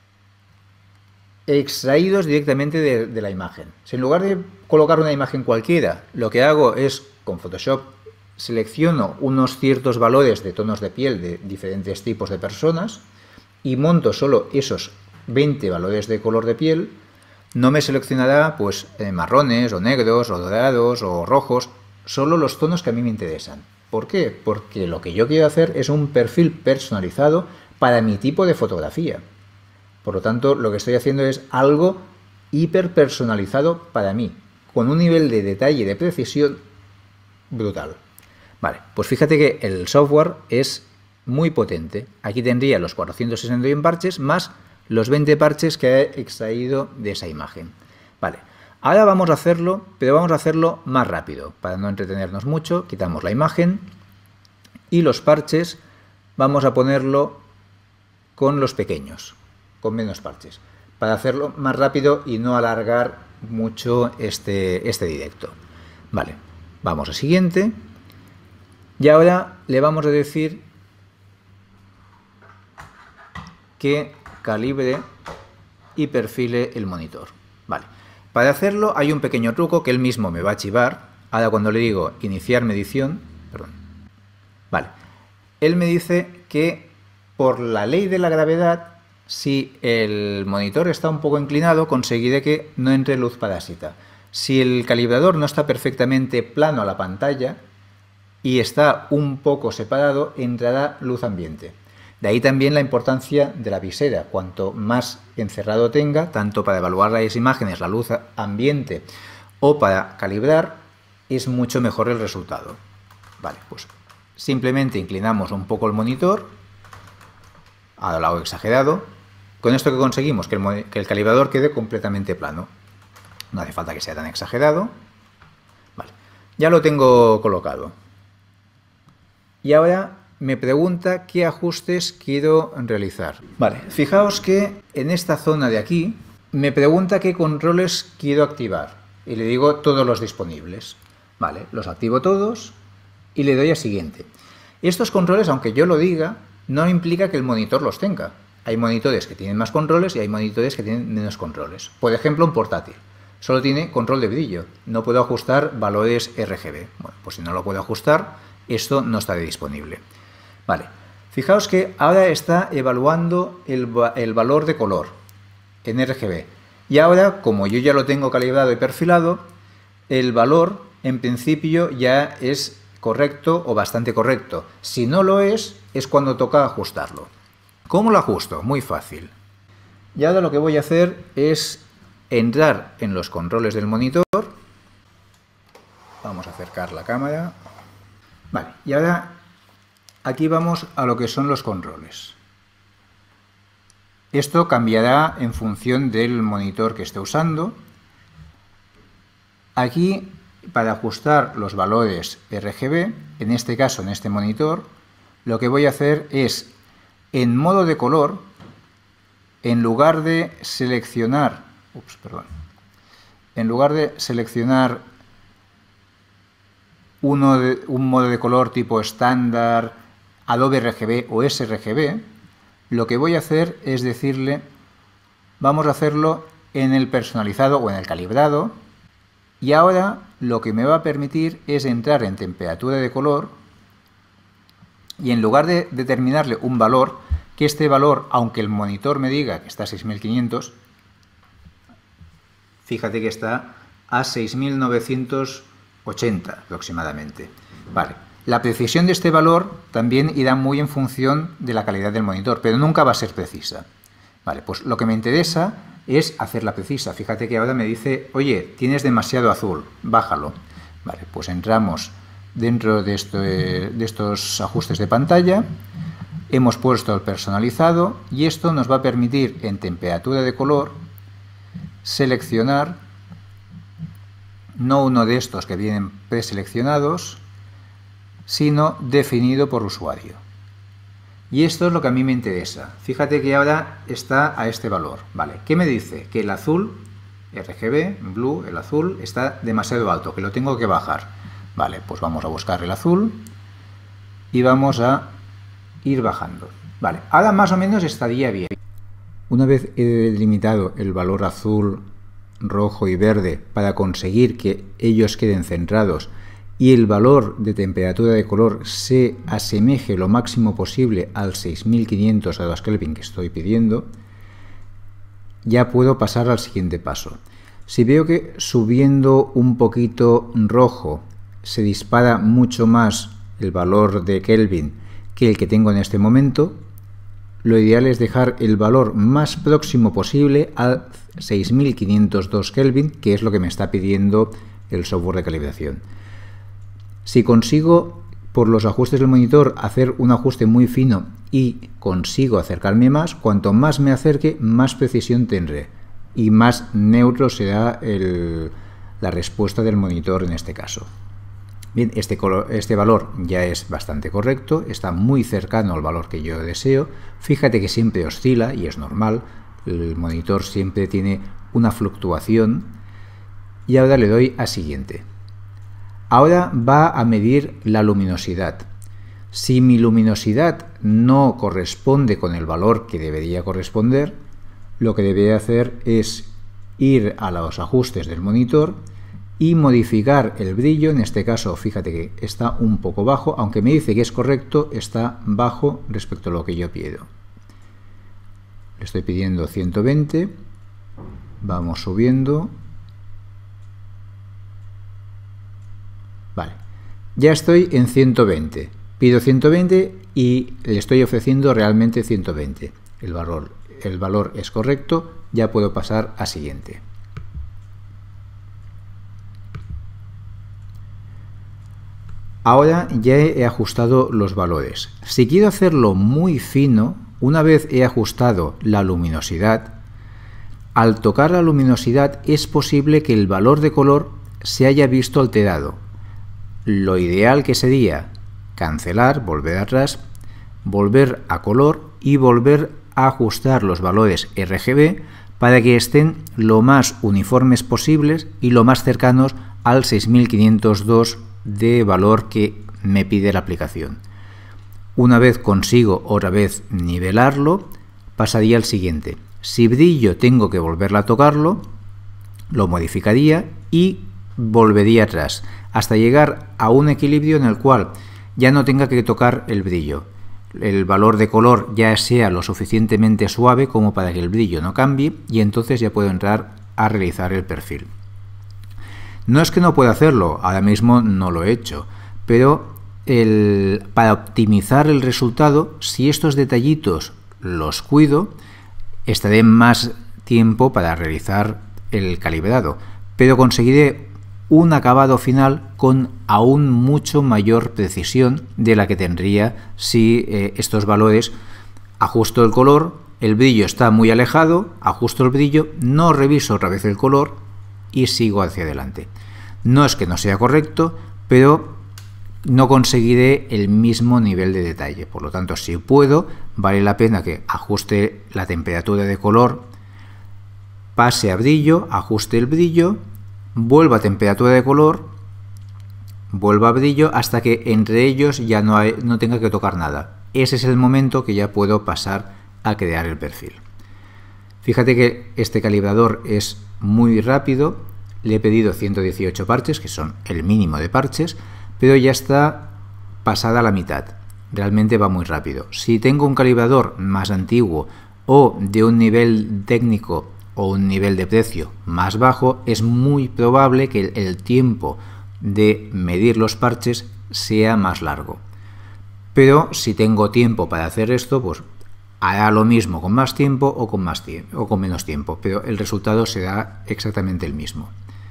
extraídos directamente de, de la imagen. Si en lugar de colocar una imagen cualquiera, lo que hago es con Photoshop selecciono unos ciertos valores de tonos de piel de diferentes tipos de personas y monto solo esos veinte valores de color de piel, no me seleccionará pues eh, marrones o negros o dorados o rojos, solo los tonos que a mí me interesan. ¿Por qué? Porque lo que yo quiero hacer es un perfil personalizado para mi tipo de fotografía. Por lo tanto, lo que estoy haciendo es algo hiper personalizado para mí, con un nivel de detalle y de precisión brutal. Vale, pues fíjate que el software es muy potente. Aquí tendría los cuatrocientos sesenta y uno parches más los veinte parches que he extraído de esa imagen. Vale, ahora vamos a hacerlo, pero vamos a hacerlo más rápido. Para no entretenernos mucho, quitamos la imagen y los parches vamos a ponerlo con los pequeños, con menos parches, para hacerlo más rápido y no alargar mucho este, este directo. Vale, vamos a siguiente. Y ahora le vamos a decir que calibre y perfile el monitor. Vale. Para hacerlo hay un pequeño truco que él mismo me va a archivar. Ahora cuando le digo iniciar medición, perdón. Vale. Él me dice que por la ley de la gravedad, si el monitor está un poco inclinado, conseguiré que no entre luz parásita. Si el calibrador no está perfectamente plano a la pantalla y está un poco separado, entrará luz ambiente. De ahí también la importancia de la visera. Cuanto más encerrado tenga, tanto para evaluar las imágenes, la luz ambiente o para calibrar, es mucho mejor el resultado. Vale, pues simplemente inclinamos un poco el monitor, ahora lo hago exagerado. Con esto que conseguimos que el, que el calibrador quede completamente plano. No hace falta que sea tan exagerado. Vale, ya lo tengo colocado. Y ahora me pregunta qué ajustes quiero realizar. Vale, fijaos que en esta zona de aquí me pregunta qué controles quiero activar. Y le digo todos los disponibles. Vale, los activo todos y le doy a siguiente. Estos controles, aunque yo lo diga, no implica que el monitor los tenga. Hay monitores que tienen más controles y hay monitores que tienen menos controles. Por ejemplo, un portátil. Solo tiene control de brillo. No puedo ajustar valores R G B. Bueno, pues si no lo puedo ajustar, esto no está disponible. Vale. Fijaos que ahora está evaluando el, el valor de color en R G B. Y ahora, como yo ya lo tengo calibrado y perfilado, el valor en principio ya es correcto o bastante correcto. Si no lo es, es cuando toca ajustarlo. ¿Cómo lo ajusto? Muy fácil. Y ahora lo que voy a hacer es entrar en los controles del monitor. Vamos a acercar la cámara. Vale, y ahora aquí vamos a lo que son los controles. Esto cambiará en función del monitor que esté usando. Aquí, para ajustar los valores R G B, en este caso, en este monitor, lo que voy a hacer es, en modo de color, en lugar de seleccionar, ups, perdón, en lugar de seleccionar uno de, un modo de color tipo estándar, Adobe R G B o S R G B, lo que voy a hacer es decirle, vamos a hacerlo en el personalizado o en el calibrado, y ahora lo que me va a permitir es entrar en temperatura de color y en lugar de determinarle un valor, que este valor, aunque el monitor me diga que está a seis mil quinientos, fíjate que está a seis mil novecientos ochenta aproximadamente. Vale. La precisión de este valor también irá muy en función de la calidad del monitor, pero nunca va a ser precisa. Vale, pues lo que me interesa es hacerla precisa. Fíjate que ahora me dice, oye, tienes demasiado azul, bájalo. Vale, pues entramos dentro de, esto, de estos ajustes de pantalla, hemos puesto el personalizado y esto nos va a permitir en temperatura de color seleccionar no uno de estos que vienen preseleccionados, sino definido por usuario. Y esto es lo que a mí me interesa. Fíjate que ahora está a este valor. Vale, ¿qué me dice? Que el azul, R G B, blue, el azul, está demasiado alto, que lo tengo que bajar. Vale, pues vamos a buscar el azul y vamos a ir bajando. Vale, ahora más o menos estaría bien. Una vez he delimitado el valor azul, rojo y verde para conseguir que ellos queden centrados y el valor de temperatura de color se asemeje lo máximo posible al seis mil quinientos grados Kelvin que estoy pidiendo, ya puedo pasar al siguiente paso. Si veo que subiendo un poquito rojo se dispara mucho más el valor de Kelvin que el que tengo en este momento, lo ideal es dejar el valor más próximo posible a seis mil quinientos dos Kelvin, que es lo que me está pidiendo el software de calibración. Si consigo, por los ajustes del monitor, hacer un ajuste muy fino y consigo acercarme más, cuanto más me acerque, más precisión tendré y más neutro será el, la respuesta del monitor en este caso. Bien, este, color, este valor ya es bastante correcto, está muy cercano al valor que yo deseo. Fíjate que siempre oscila y es normal, el monitor siempre tiene una fluctuación. Y ahora le doy a siguiente. Ahora va a medir la luminosidad. Si mi luminosidad no corresponde con el valor que debería corresponder, lo que debería hacer es ir a los ajustes del monitor y modificar el brillo. En este caso, fíjate que está un poco bajo, aunque me dice que es correcto, está bajo respecto a lo que yo pido. Le estoy pidiendo ciento veinte, vamos subiendo. Vale, ya estoy en ciento veinte. Pido ciento veinte y le estoy ofreciendo realmente ciento veinte. El valor, el valor es correcto, ya puedo pasar a siguiente. Ahora ya he ajustado los valores. Si quiero hacerlo muy fino, una vez he ajustado la luminosidad, al tocar la luminosidad es posible que el valor de color se haya visto alterado. Lo ideal que sería cancelar, volver atrás, volver a color y volver a ajustar los valores R G B para que estén lo más uniformes posibles y lo más cercanos al seis mil quinientos dos de valor que me pide la aplicación. Una vez consigo otra vez nivelarlo, pasaría al siguiente. Si brillo tengo que volverla a tocarlo, lo modificaría y volvería atrás hasta llegar a un equilibrio en el cual ya no tenga que tocar el brillo. El valor de color ya sea lo suficientemente suave como para que el brillo no cambie, y entonces ya puedo entrar a realizar el perfil. No es que no pueda hacerlo, ahora mismo no lo he hecho, pero el, para optimizar el resultado, si estos detallitos los cuido, estaré más tiempo para realizar el calibrado, pero conseguiré un acabado final con aún mucho mayor precisión de la que tendría si eh, estos valores ajusto el color, el brillo está muy alejado, ajusto el brillo, no reviso otra vez el color y sigo hacia adelante. No es que no sea correcto, pero no conseguiré el mismo nivel de detalle. Por lo tanto, si puedo, vale la pena que ajuste la temperatura de color, pase a brillo, ajuste el brillo, vuelva a temperatura de color, vuelva a brillo, hasta que entre ellos ya no, hay, no tenga que tocar nada. Ese es el momento que ya puedo pasar a crear el perfil. Fíjate que este calibrador es muy rápido. Le he pedido ciento dieciocho parches, que son el mínimo de parches, pero ya está pasada la mitad. Realmente va muy rápido. Si tengo un calibrador más antiguo o de un nivel técnico o un nivel de precio más bajo, es muy probable que el, el tiempo de medir los parches sea más largo. Pero si tengo tiempo para hacer esto, pues hará lo mismo con más tiempo o con, más tiempo, o con menos tiempo, pero el resultado será exactamente el mismo.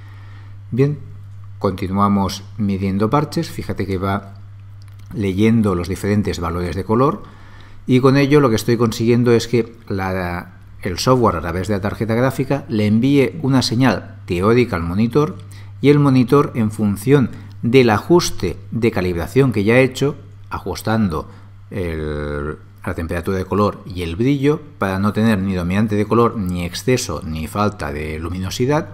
Bien, continuamos midiendo parches. Fíjate que va leyendo los diferentes valores de color, y con ello lo que estoy consiguiendo es que la, el software, a través de la tarjeta gráfica, le envíe una señal teórica al monitor, y el monitor, en función del ajuste de calibración que ya he hecho, ajustando el, la temperatura de color y el brillo para no tener ni dominante de color, ni exceso, ni falta de luminosidad,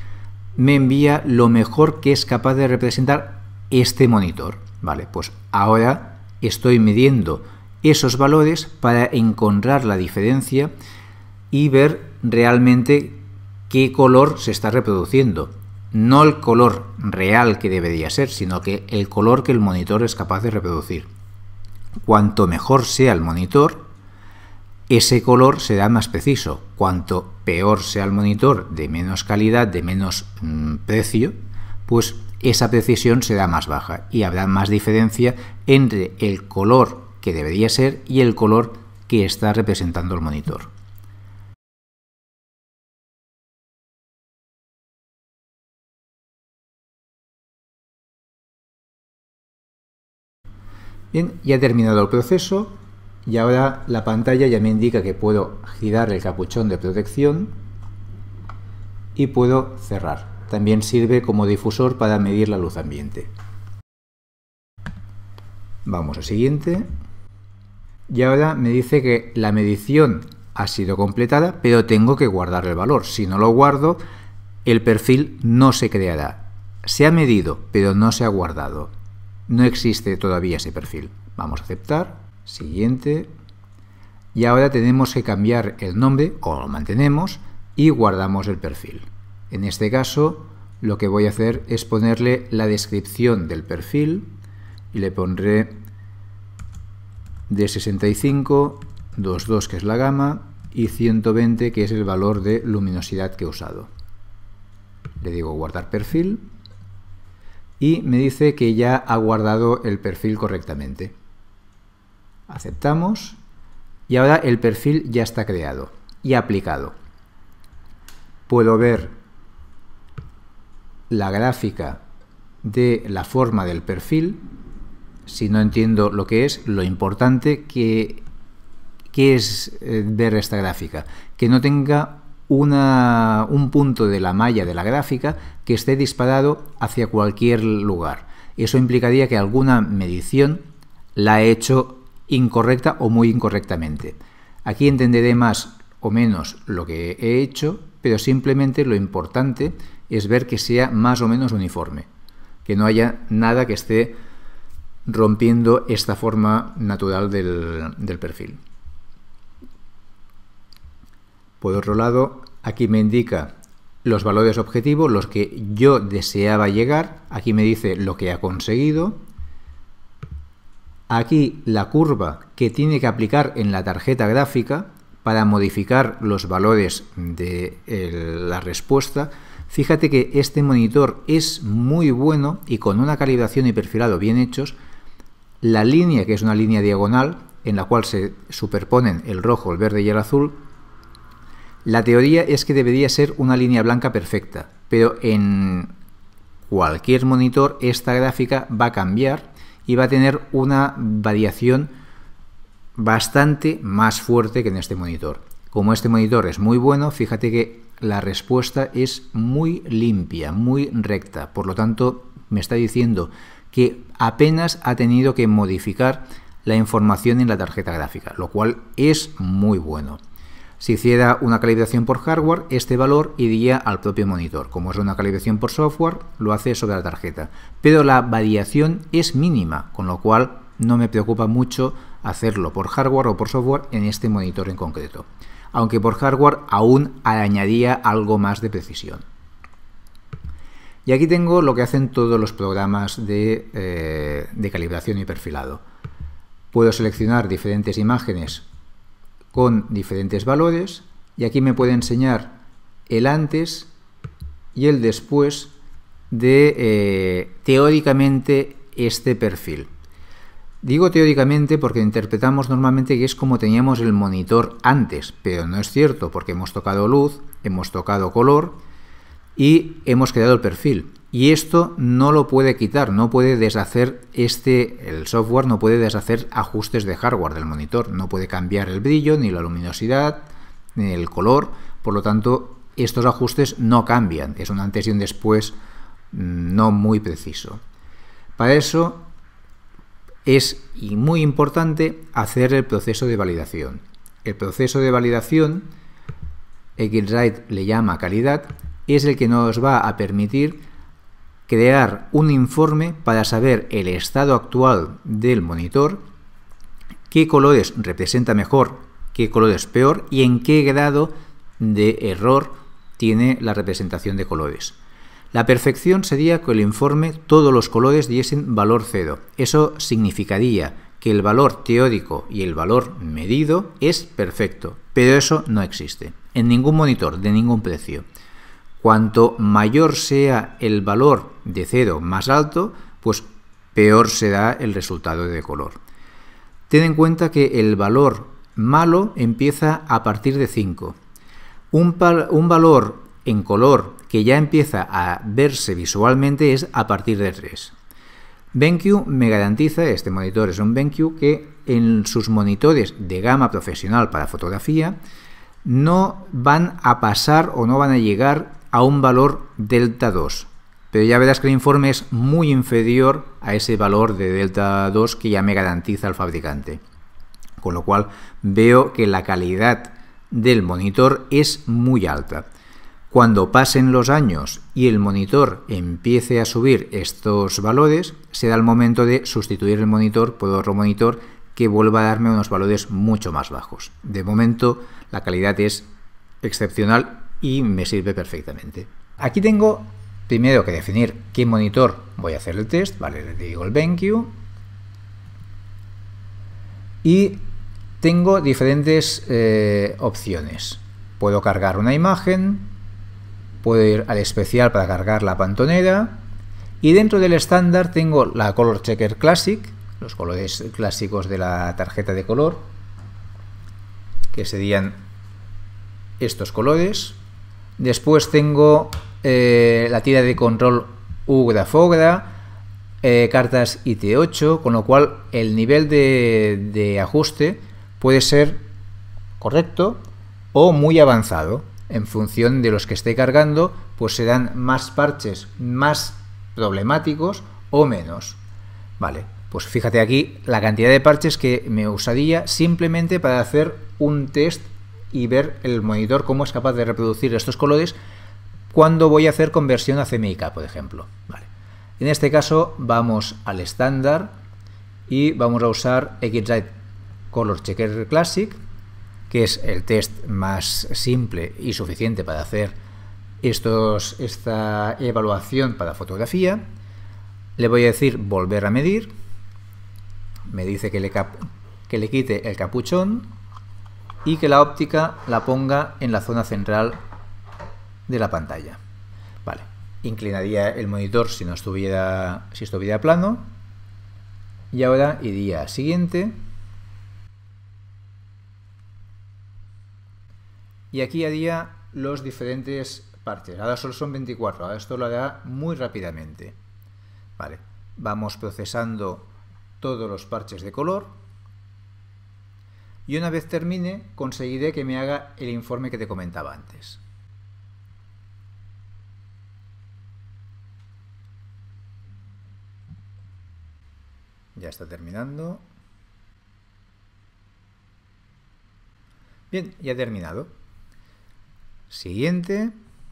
me envía lo mejor que es capaz de representar este monitor. Vale, pues ahora estoy midiendo esos valores para encontrar la diferencia y ver realmente qué color se está reproduciendo. No el color real que debería ser, sino que el color que el monitor es capaz de reproducir. Cuanto mejor sea el monitor, ese color será más preciso. Cuanto peor sea el monitor, de menos calidad, de menos mmm, precio, pues esa precisión será más baja y habrá más diferencia entre el color que debería ser y el color que está representando el monitor. Bien, ya he terminado el proceso y ahora la pantalla ya me indica que puedo girar el capuchón de protección y puedo cerrar. También sirve como difusor para medir la luz ambiente. Vamos al siguiente. Y ahora me dice que la medición ha sido completada, pero tengo que guardar el valor. Si no lo guardo, el perfil no se creará. Se ha medido, pero no se ha guardado. No existe todavía ese perfil. Vamos a aceptar. Siguiente. Y ahora tenemos que cambiar el nombre, o lo mantenemos, y guardamos el perfil. En este caso, lo que voy a hacer es ponerle la descripción del perfil, y le pondré de sesenta y cinco, veintidós, que es la gama, y ciento veinte, que es el valor de luminosidad que he usado. Le digo guardar perfil y me dice que ya ha guardado el perfil correctamente. Aceptamos y ahora el perfil ya está creado y aplicado. Puedo ver la gráfica de la forma del perfil. Si no entiendo lo que es, lo importante que, que es eh, ver esta gráfica, que no tenga una, un punto de la malla de la gráfica que esté disparado hacia cualquier lugar. Eso implicaría que alguna medición la he hecho incorrecta o muy incorrectamente. Aquí entenderé más o menos lo que he hecho, pero simplemente lo importante es ver que sea más o menos uniforme, que no haya nada que esté rompiendo esta forma natural del, del perfil. Por otro lado, aquí me indica los valores objetivos, los que yo deseaba llegar. Aquí me dice lo que ha conseguido. Aquí la curva que tiene que aplicar en la tarjeta gráfica para modificar los valores de el, la respuesta. Fíjate que este monitor es muy bueno y con una calibración y perfilado bien hechos. La línea, que es una línea diagonal en la cual se superponen el rojo, el verde y el azul, la teoría es que debería ser una línea blanca perfecta, pero en cualquier monitor esta gráfica va a cambiar y va a tener una variación bastante más fuerte que en este monitor. Como este monitor es muy bueno, fíjate que la respuesta es muy limpia, muy recta. Por lo tanto, me está diciendo que apenas ha tenido que modificar la información en la tarjeta gráfica, lo cual es muy bueno. Si hiciera una calibración por hardware, este valor iría al propio monitor. Como es una calibración por software, lo hace sobre la tarjeta. Pero la variación es mínima, con lo cual no me preocupa mucho hacerlo por hardware o por software en este monitor en concreto. Aunque por hardware aún añadiría algo más de precisión. Y aquí tengo lo que hacen todos los programas de, eh, de calibración y perfilado. Puedo seleccionar diferentes imágenes con diferentes valores y aquí me puede enseñar el antes y el después de eh, teóricamente este perfil. Digo teóricamente porque interpretamos normalmente que es como teníamos el monitor antes, pero no es cierto porque hemos tocado luz, hemos tocado color y hemos creado el perfil. Y esto no lo puede quitar, no puede deshacer este, el software no puede deshacer ajustes de hardware del monitor, no puede cambiar el brillo, ni la luminosidad, ni el color, por lo tanto estos ajustes no cambian, es un antes y un después no muy preciso. Para eso es y muy importante hacer el proceso de validación. El proceso de validación, Xrite le llama calidad, es el que nos va a permitir crear un informe para saber el estado actual del monitor, qué colores representa mejor, qué colores peor y en qué grado de error tiene la representación de colores. La perfección sería que el informe todos los colores diesen valor cero. Eso significaría que el valor teórico y el valor medido es perfecto, pero eso no existe en ningún monitor de ningún precio. Cuanto mayor sea el valor de cero más alto, pues peor será el resultado de color. Ten en cuenta que el valor malo empieza a partir de cinco. Un, un valor en color que ya empieza a verse visualmente es a partir de tres. BenQ me garantiza, este monitor es un BenQ, que en sus monitores de gama profesional para fotografía no van a pasar o no van a llegar a un valor delta dos, pero ya verás que el informe es muy inferior a ese valor de delta dos que ya me garantiza el fabricante, con lo cual veo que la calidad del monitor es muy alta. Cuando pasen los años y el monitor empiece a subir estos valores, será el momento de sustituir el monitor por otro monitor que vuelva a darme unos valores mucho más bajos. De momento la calidad es excepcional y me sirve perfectamente. Aquí tengo primero que definir qué monitor voy a hacer el test, vale, le digo el BenQ y tengo diferentes eh, opciones. Puedo cargar una imagen, puedo ir al especial para cargar la pantonera y dentro del estándar tengo la Color Checker Classic, los colores clásicos de la tarjeta de color, que serían estos colores. Después tengo eh, la tira de control Ugra Fogra, eh, cartas I T ocho, con lo cual el nivel de, de ajuste puede ser correcto o muy avanzado. En función de los que esté cargando, pues serán más parches más problemáticos o menos. Vale, pues fíjate aquí la cantidad de parches que me usaría simplemente para hacer un test y ver el monitor cómo es capaz de reproducir estos colores cuando voy a hacer conversión a C M Y K, por ejemplo. Vale. En este caso vamos al estándar y vamos a usar Xrite Color Checker Classic, que es el test más simple y suficiente para hacer estos, esta evaluación para fotografía. Le voy a decir volver a medir. Me dice que le, cap que le quite el capuchón y que la óptica la ponga en la zona central de la pantalla. Vale. Inclinaría el monitor si no estuviera, si estuviera plano. Y ahora iría a siguiente. Y aquí haría los diferentes parches. Ahora solo son veinticuatro. Ahora esto lo hará muy rápidamente. Vale. Vamos procesando todos los parches de color. Y una vez termine, conseguiré que me haga el informe que te comentaba antes. Ya está terminando. Bien, ya ha terminado. Siguiente.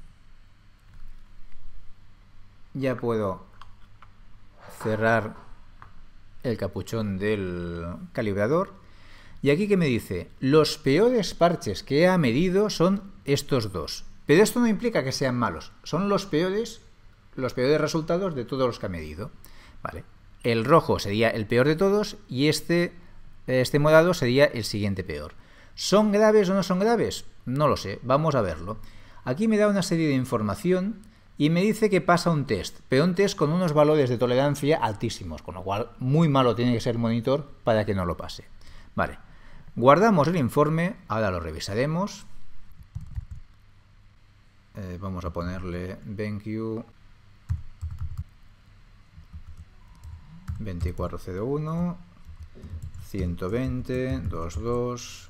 Ya puedo cerrar el capuchón del calibrador. Y aquí que me dice, los peores parches que ha medido son estos dos. Pero esto no implica que sean malos. Son los peores, los peores resultados de todos los que ha medido. Vale. El rojo sería el peor de todos y este, este morado sería el siguiente peor. ¿Son graves o no son graves? No lo sé, vamos a verlo. Aquí me da una serie de información y me dice que pasa un test, pero un test con unos valores de tolerancia altísimos, con lo cual muy malo tiene que ser el monitor para que no lo pase. Vale, guardamos el informe, ahora lo revisaremos. Eh, vamos a ponerle BenQ veinticuatro cero uno, ciento veinte, veintidós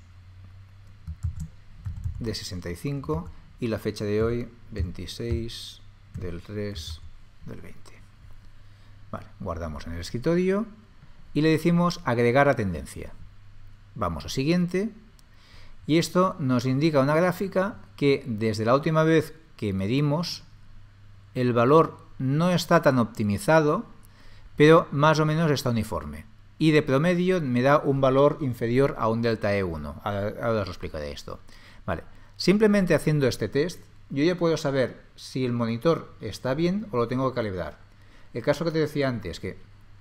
de sesenta y cinco y la fecha de hoy veintiséis del tres del veinte. Vale, guardamos en el escritorio y le decimos agregar a tendencia. Vamos a siguiente y esto nos indica una gráfica que desde la última vez que medimos el valor no está tan optimizado, pero más o menos está uniforme. Y de promedio me da un valor inferior a un delta E uno. Ahora, ahora os explicaré esto. Vale. Simplemente haciendo este test, yo ya puedo saber si el monitor está bien o lo tengo que calibrar. El caso que te decía antes, que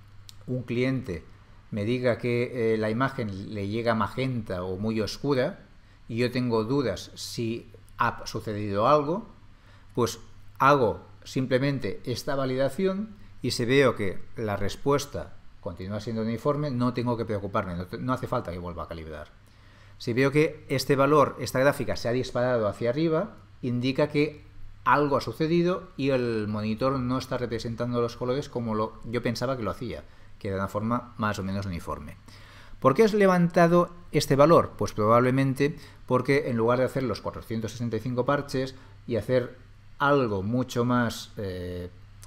un cliente me diga que eh, la imagen le llega magenta o muy oscura y yo tengo dudas si ha sucedido algo, pues hago simplemente esta validación. Y si veo que la respuesta continúa siendo uniforme, no tengo que preocuparme, no, no hace falta que vuelva a calibrar. Si veo que este valor, esta gráfica se ha disparado hacia arriba, indica que algo ha sucedido y el monitor no está representando los colores como lo, yo pensaba que lo hacía, que de una forma más o menos uniforme. ¿Por qué has levantado este valor? Pues probablemente porque en lugar de hacer los cuatrocientos sesenta y cinco parches y hacer algo mucho más eh,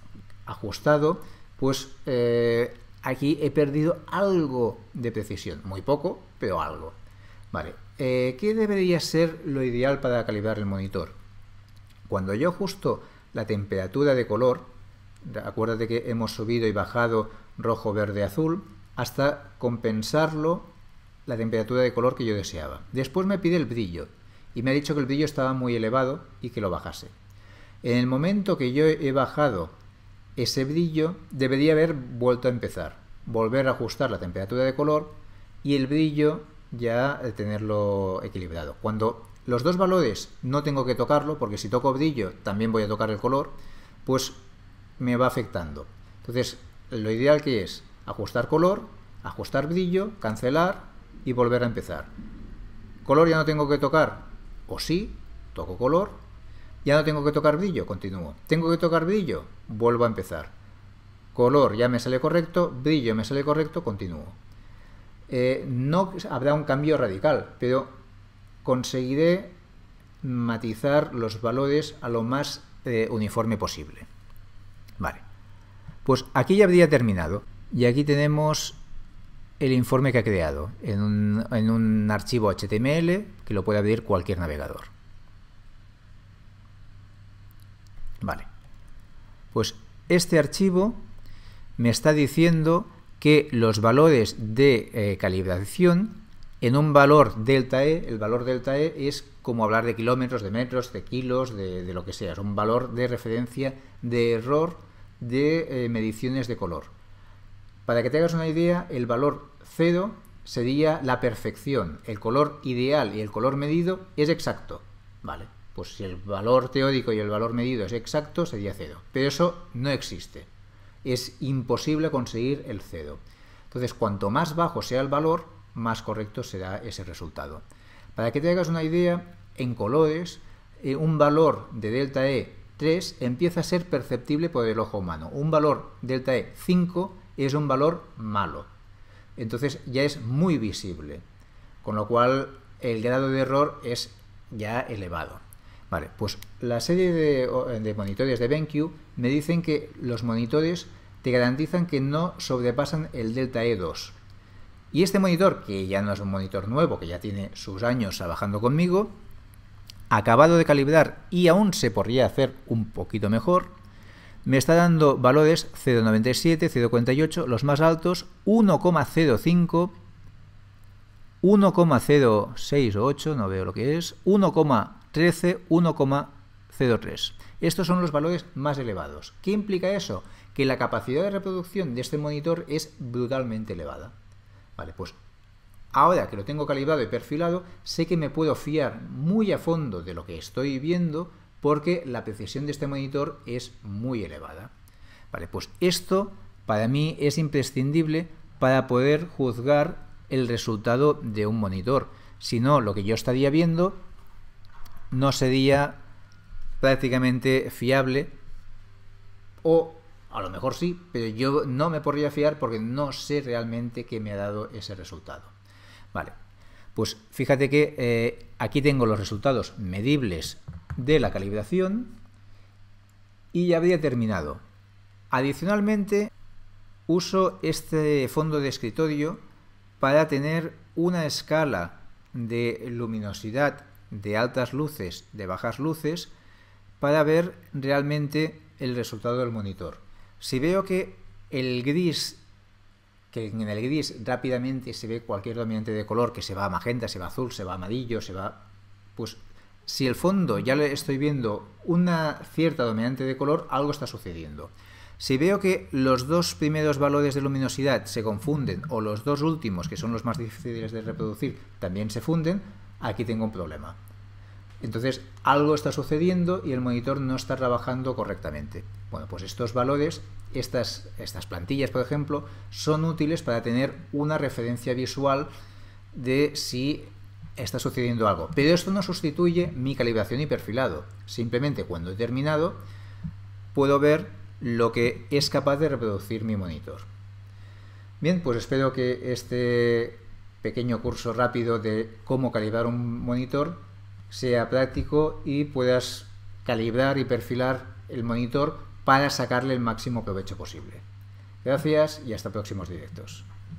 ajustado, pues eh, aquí he perdido algo de precisión, muy poco, pero algo. Vale, eh, ¿qué debería ser lo ideal para calibrar el monitor? Cuando yo ajusto la temperatura de color, acuérdate que hemos subido y bajado rojo, verde, azul, hasta compensarlo la temperatura de color que yo deseaba. Después me pide el brillo y me ha dicho que el brillo estaba muy elevado y que lo bajase. En el momento que yo he bajado ese brillo, debería haber vuelto a empezar, volver a ajustar la temperatura de color y el brillo ya tenerlo equilibrado. Cuando los dos valores no tengo que tocarlo, porque si toco brillo también voy a tocar el color, pues me va afectando. Entonces, lo ideal que es ajustar color, ajustar brillo, cancelar y volver a empezar. Color ya no tengo que tocar, o sí, toco color. Ya no tengo que tocar brillo, continúo. Tengo que tocar brillo, vuelvo a empezar. Color ya me sale correcto, brillo me sale correcto, continúo. Eh, no habrá un cambio radical, pero conseguiré matizar los valores a lo más eh, uniforme posible. Vale, pues aquí ya habría terminado. Y aquí tenemos el informe que ha creado en un, en un archivo H T M L que lo puede abrir cualquier navegador. Vale, pues este archivo me está diciendo que los valores de eh, calibración en un valor delta E. El valor delta E es como hablar de kilómetros, de metros, de kilos, de, de lo que sea. Es un valor de referencia de error de eh, mediciones de color. Para que te hagas una idea, el valor cero sería la perfección. El color ideal y el color medido es exacto. Vale, pues si el valor teórico y el valor medido es exacto, sería cero. Pero eso no existe. Es imposible conseguir el cero. Entonces, cuanto más bajo sea el valor, más correcto será ese resultado. Para que te hagas una idea, en colores, eh, un valor de delta E tres empieza a ser perceptible por el ojo humano. Un valor delta E cinco es un valor malo. Entonces ya es muy visible, con lo cual el grado de error es ya elevado. Vale, pues la serie de, de monitores de BenQ me dicen que los monitores te garantizan que no sobrepasan el delta E dos. Y este monitor, que ya no es un monitor nuevo, que ya tiene sus años trabajando conmigo, acabado de calibrar y aún se podría hacer un poquito mejor, me está dando valores cero coma noventa y siete, cero coma cuarenta y ocho, los más altos, uno coma cero cinco, uno coma cero seis o ocho, no veo lo que es, uno coma trece, uno coma cero tres. Estos son los valores más elevados. ¿Qué implica eso? Que la capacidad de reproducción de este monitor es brutalmente elevada. Vale, pues ahora que lo tengo calibrado y perfilado, sé que me puedo fiar muy a fondo de lo que estoy viendo porque la precisión de este monitor es muy elevada. Vale, pues esto para mí es imprescindible para poder juzgar el resultado de un monitor. Si no, lo que yo estaría viendo no sería prácticamente fiable, o a lo mejor sí, pero yo no me podría fiar porque no sé realmente qué me ha dado ese resultado. Vale, pues fíjate que eh, aquí tengo los resultados medibles de la calibración y ya habría terminado. Adicionalmente, uso este fondo de escritorio para tener una escala de luminosidad de altas luces, de bajas luces, para ver realmente el resultado del monitor. Si veo que el gris, que en el gris rápidamente se ve cualquier dominante de color, que se va a magenta, se va a azul, se va a amarillo, se va... Pues si el fondo ya le estoy viendo una cierta dominante de color, algo está sucediendo. Si veo que los dos primeros valores de luminosidad se confunden, o los dos últimos, que son los más difíciles de reproducir, también se funden, aquí tengo un problema. Entonces, algo está sucediendo y el monitor no está trabajando correctamente. Bueno, pues estos valores, estas, estas plantillas, por ejemplo, son útiles para tener una referencia visual de si está sucediendo algo. Pero esto no sustituye mi calibración y perfilado. Simplemente cuando he terminado, puedo ver lo que es capaz de reproducir mi monitor. Bien, pues espero que este pequeño curso rápido de cómo calibrar un monitor sea práctico y puedas calibrar y perfilar el monitor para sacarle el máximo provecho posible. Gracias y hasta próximos directos.